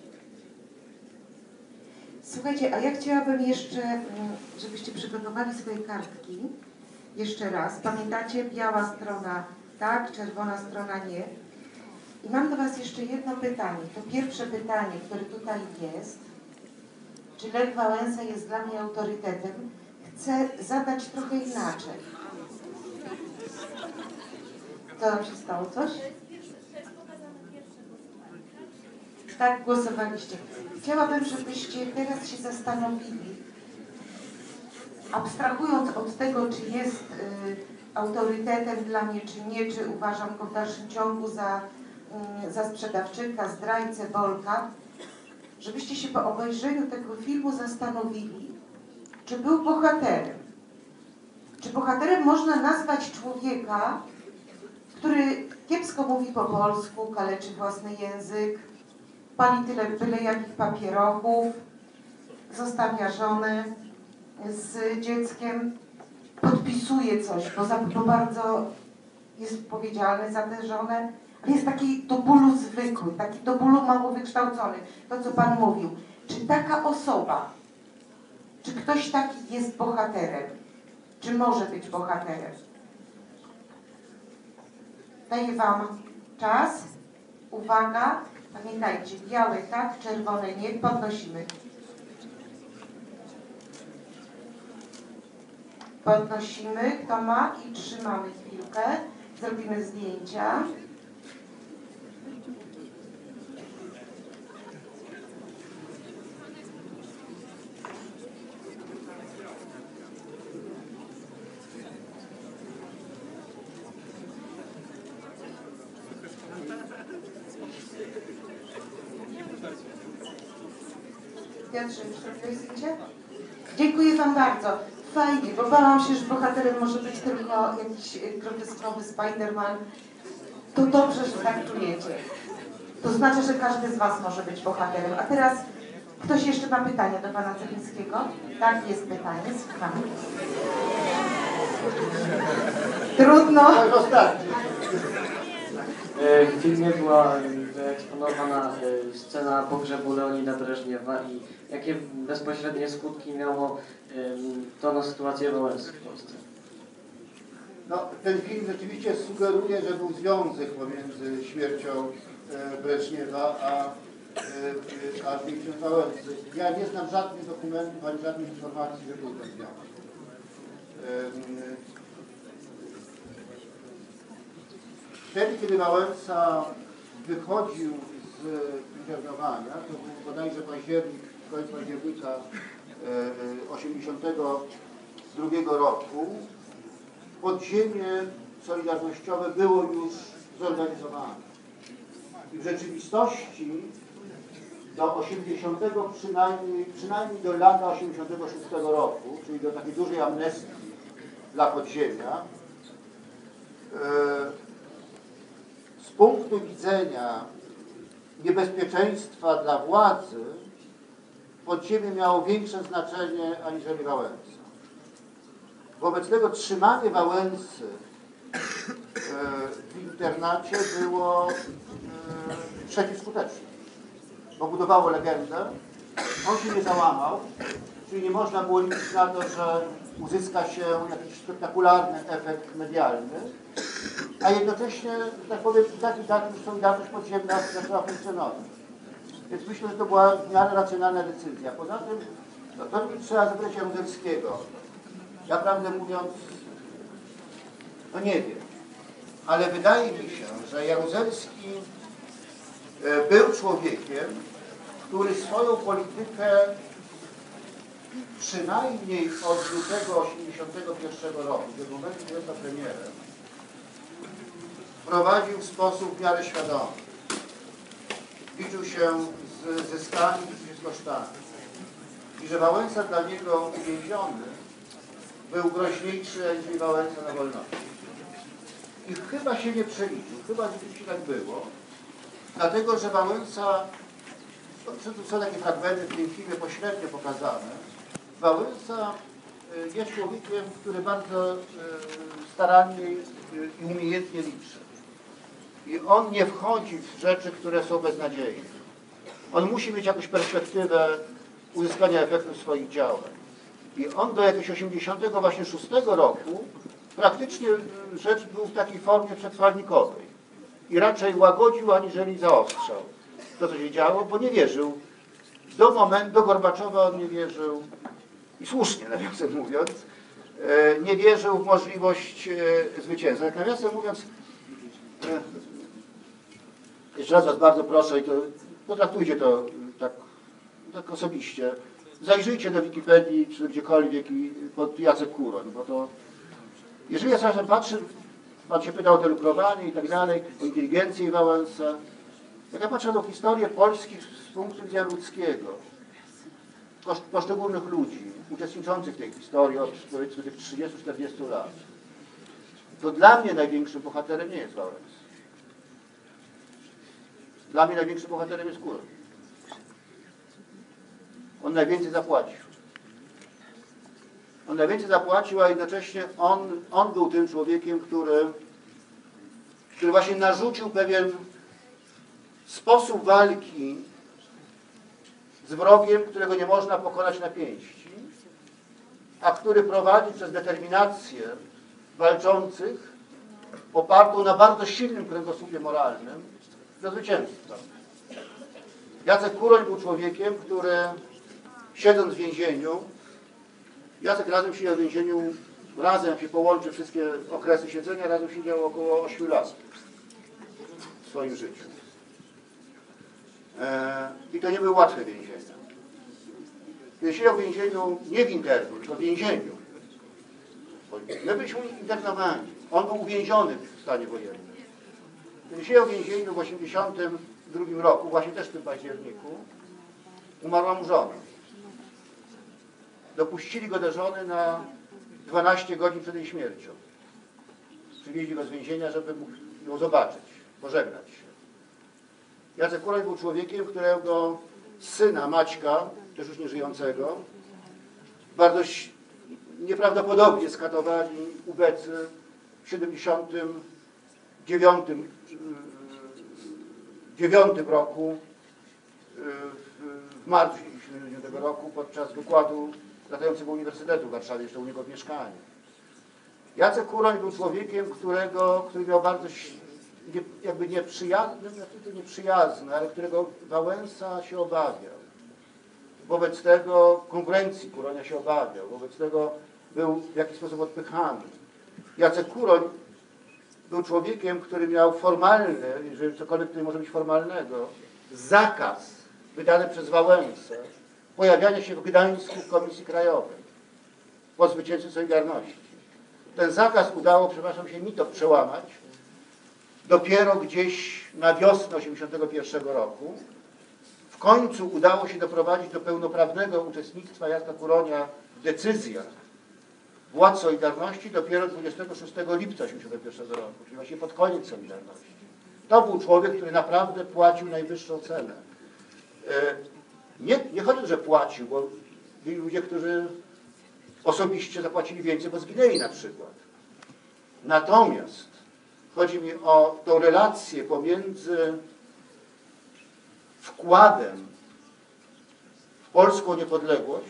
Słuchajcie, a ja chciałabym jeszcze, żebyście przygotowali swoje kartki. Jeszcze raz. Pamiętacie? Biała strona tak, czerwona strona nie. I mam do was jeszcze jedno pytanie. To pierwsze pytanie, które tutaj jest. Czy Lech Wałęsa jest dla mnie autorytetem? Chcę zadać trochę inaczej. Co nam się stało? Coś? Tak głosowaliście. Chciałabym, żebyście teraz się zastanowili, abstrahując od tego, czy jest y, autorytetem dla mnie, czy nie, czy uważam go w dalszym ciągu za mm, za sprzedawczyka, zdrajcę, Bolka, żebyście się po obejrzeniu tego filmu zastanowili, czy był bohaterem. Czy bohaterem można nazwać człowieka, który kiepsko mówi po polsku, kaleczy własny język, pali tyle byle jakich papierochów, zostawia żonę z dzieckiem, podpisuje coś, bo, za, bo bardzo jest odpowiedzialny za tę żonę, ale jest taki do bólu zwykły, taki do bólu mało wykształcony. To, co Pan mówił. Czy taka osoba, czy ktoś taki jest bohaterem? Czy może być bohaterem? Daję Wam czas. Uwaga. Pamiętajcie, białe tak, czerwone nie. Podnosimy. Podnosimy, kto ma i trzymamy chwilkę. Zrobimy zdjęcia. Piotrze, już zrobiłeś zdjęcie? Dziękuję Wam bardzo. Fajnie, bo bałam się, że bohaterem może być tylko jakiś groteskowy Spider-Man. To dobrze, że tak czujecie. To znaczy, że każdy z Was może być bohaterem. A teraz ktoś jeszcze ma pytania do Pana Cepińskiego? Tak, jest pytanie, słuchamy. Trudno. W filmie była wyeksponowana scena pogrzebu Leonida Breżniewa i jakie bezpośrednie skutki miało to na sytuację Wałęsy w Polsce? No, ten film rzeczywiście sugeruje, że był związek pomiędzy śmiercią Breżniewa a, a śmiercią Wałęsy. Ja nie znam żadnych dokumentów ani żadnych informacji, że był ten związek. Wtedy, kiedy Wałęsa wychodził z internowania, to był bodajże październik, koniec października osiemdziesiątego drugiego roku, podziemie solidarnościowe było już zorganizowane. I w rzeczywistości do osiemdziesiątego przynajmniej, przynajmniej do lata osiemdziesiątego szóstego roku, czyli do takiej dużej amnestii dla podziemia, z punktu widzenia niebezpieczeństwa dla władzy podziemie miało większe znaczenie aniżeli Wałęsa. Wobec tego trzymanie Wałęsy w internacie było przeciwskuteczne, bo budowało legendę, on się nie załamał, czyli nie można było liczyć na to, że uzyska się jakiś spektakularny efekt medialny, a jednocześnie, że tak powiem, i tak i tak już Solidarność Podziemna zaczęła funkcjonować. Więc myślę, że to była w miarę racjonalna decyzja. Poza tym, no, to nie trzeba zapytać Jaruzelskiego. Ja prawdę mówiąc, no nie wiem, ale wydaje mi się, że Jaruzelski był człowiekiem, który swoją politykę przynajmniej od lutego osiemdziesiątego pierwszego roku, do momentu, kiedy został premierem, prowadził w sposób w miarę świadomy. Liczył się z zyskami, liczył się z kosztami. I że Wałęsa dla niego uwięziony był groźniejszy niż Wałęsa na wolności. I chyba się nie przeliczył, chyba rzeczywiście tak było, dlatego że Wałęsa, to są takie fragmenty w tym filmie pośrednio pokazane, Wałęsa jest człowiekiem, który bardzo starannie i umiejętnie liczy. I on nie wchodzi w rzeczy, które są beznadziejne. On musi mieć jakąś perspektywę uzyskania efektu swoich działań. I on do jakiegoś osiemdziesiątego szóstego roku praktycznie rzecz był w takiej formie przetrwalnikowej. I raczej łagodził, aniżeli zaostrzał to, co się działo, bo nie wierzył. Do momentu, do Gorbaczowa on nie wierzył, i słusznie nawiasem mówiąc, nie wierzył w możliwość zwycięstwa. Jak nawiasem mówiąc, jeszcze raz was bardzo proszę, i to potraktujcie to tak, tak osobiście, zajrzyjcie do Wikipedii, czy gdziekolwiek i pod Jacek Kuroń, bo to, jeżeli ja czasem patrzę Pan się pytał o to lukrowanie i tak dalej, o inteligencję Wałęsa. Jak ja patrzę na historię Polski z punktu widzenia ludzkiego, poszczególnych ludzi uczestniczących w tej historii od powiedzmy tych trzydziestu czterdziestu lat, to dla mnie największym bohaterem nie jest Wałęsa. Dla mnie największym bohaterem jest Kuroń. On najwięcej zapłacił. On najwięcej zapłacił, a jednocześnie on, on był tym człowiekiem, który, który właśnie narzucił pewien sposób walki z wrogiem, którego nie można pokonać na pięści, a który prowadzi przez determinację walczących opartą na bardzo silnym kręgosłupie moralnym do zwycięstwa. Jacek Kuroń był człowiekiem, który siedząc w więzieniu, Jacek razem siedział w więzieniu, razem się połączy wszystkie okresy siedzenia, razem siedział około ośmiu lat w swoim życiu. I to nie były łatwe więzienia. Kiedy siedział w więzieniu, nie w internu, tylko w więzieniu. My byliśmy internowani. On był uwięziony w stanie wojennym. Kiedy siedział w więzieniu w osiemdziesiątym drugim roku, właśnie też w tym październiku, umarła mu żona. Dopuścili go do żony na dwanaście godzin przed jej śmiercią. Przywieźli go z więzienia, żeby mógł ją zobaczyć, pożegnać się. Jacek Kuroń był człowiekiem, którego syna Maćka, też już nieżyjącego, bardzo nieprawdopodobnie skatowali ubecy w siedemdziesiątym dziewiątym roku, w marcu tego roku, podczas wykładu latającego Uniwersytetu w Warszawie, jeszcze u niego w mieszkaniu. Jacek Kuroń był człowiekiem, którego, który miał bardzo nie, jakby nieprzyjazny, znaczy nieprzyjazny, ale którego Wałęsa się obawiał. Wobec tego konkurencji Kuronia się obawiał, wobec tego był w jakiś sposób odpychany. Jacek Kuroń był człowiekiem, który miał formalny, jeżeli cokolwiek tutaj może być formalnego, zakaz wydany przez Wałęsę pojawiania się w Gdańsku w Komisji Krajowej po zwycięstwie Solidarności. Ten zakaz udało, przepraszam się, mi to przełamać dopiero gdzieś na wiosnę osiemdziesiątego pierwszego roku. W końcu udało się doprowadzić do pełnoprawnego uczestnictwa Jacka Kuronia w decyzjach władz Solidarności dopiero dwudziestego szóstego lipca osiemdziesiątego pierwszego roku, czyli właśnie pod koniec Solidarności. To był człowiek, który naprawdę płacił najwyższą cenę. Nie, nie chodzi, że płacił, bo byli ludzie, którzy osobiście zapłacili więcej, bo zginęli na przykład. Natomiast chodzi mi o tą relację pomiędzy wkładem w polską niepodległość,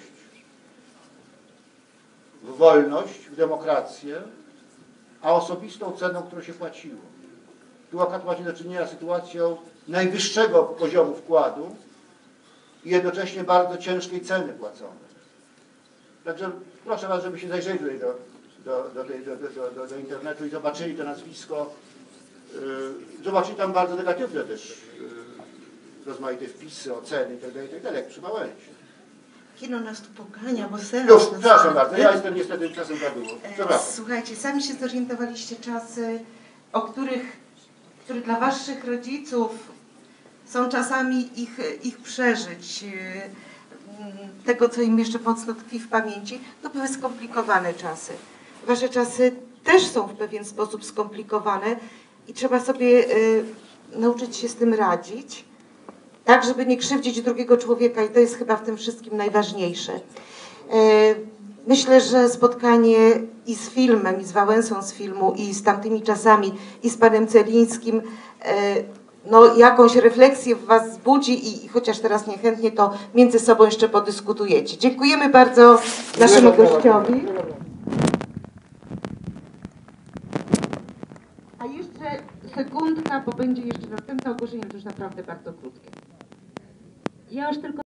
w wolność, w demokrację, a osobistą ceną, którą się płaciło. Tu akurat macie do czynienia z sytuacją najwyższego poziomu wkładu i jednocześnie bardzo ciężkiej ceny płaconej. Także proszę Was, żeby się zajrzeli tutaj do, do, do, tej, do, do, do, do internetu i zobaczyli to nazwisko. Yy, zobaczyli tam bardzo negatywne też yy, rozmaite wpisy, oceny itd., itd., jak przy Wałęsie. Kino nas tu pogania, bo seans... Już, przepraszam bardzo, ja jestem niestety czasem za długo. Słuchajcie, sami się zorientowaliście czasy, o których, które dla Waszych rodziców są czasami ich, ich przeżyć, tego, co im jeszcze mocno tkwi w pamięci, to były skomplikowane czasy. Wasze czasy też są w pewien sposób skomplikowane i trzeba sobie y, nauczyć się z tym radzić, tak, żeby nie krzywdzić drugiego człowieka i to jest chyba w tym wszystkim najważniejsze. Y, myślę, że spotkanie i z filmem, i z Wałęsą z filmu, i z tamtymi czasami, i z panem Celińskim, y, no, jakąś refleksję w Was wzbudzi i, i chociaż teraz niechętnie, to między sobą jeszcze podyskutujecie. Dziękujemy bardzo naszemu gościowi. A jeszcze sekundka, bo będzie jeszcze następne ogłoszenie, to już naprawdę bardzo krótkie. Ja już tylko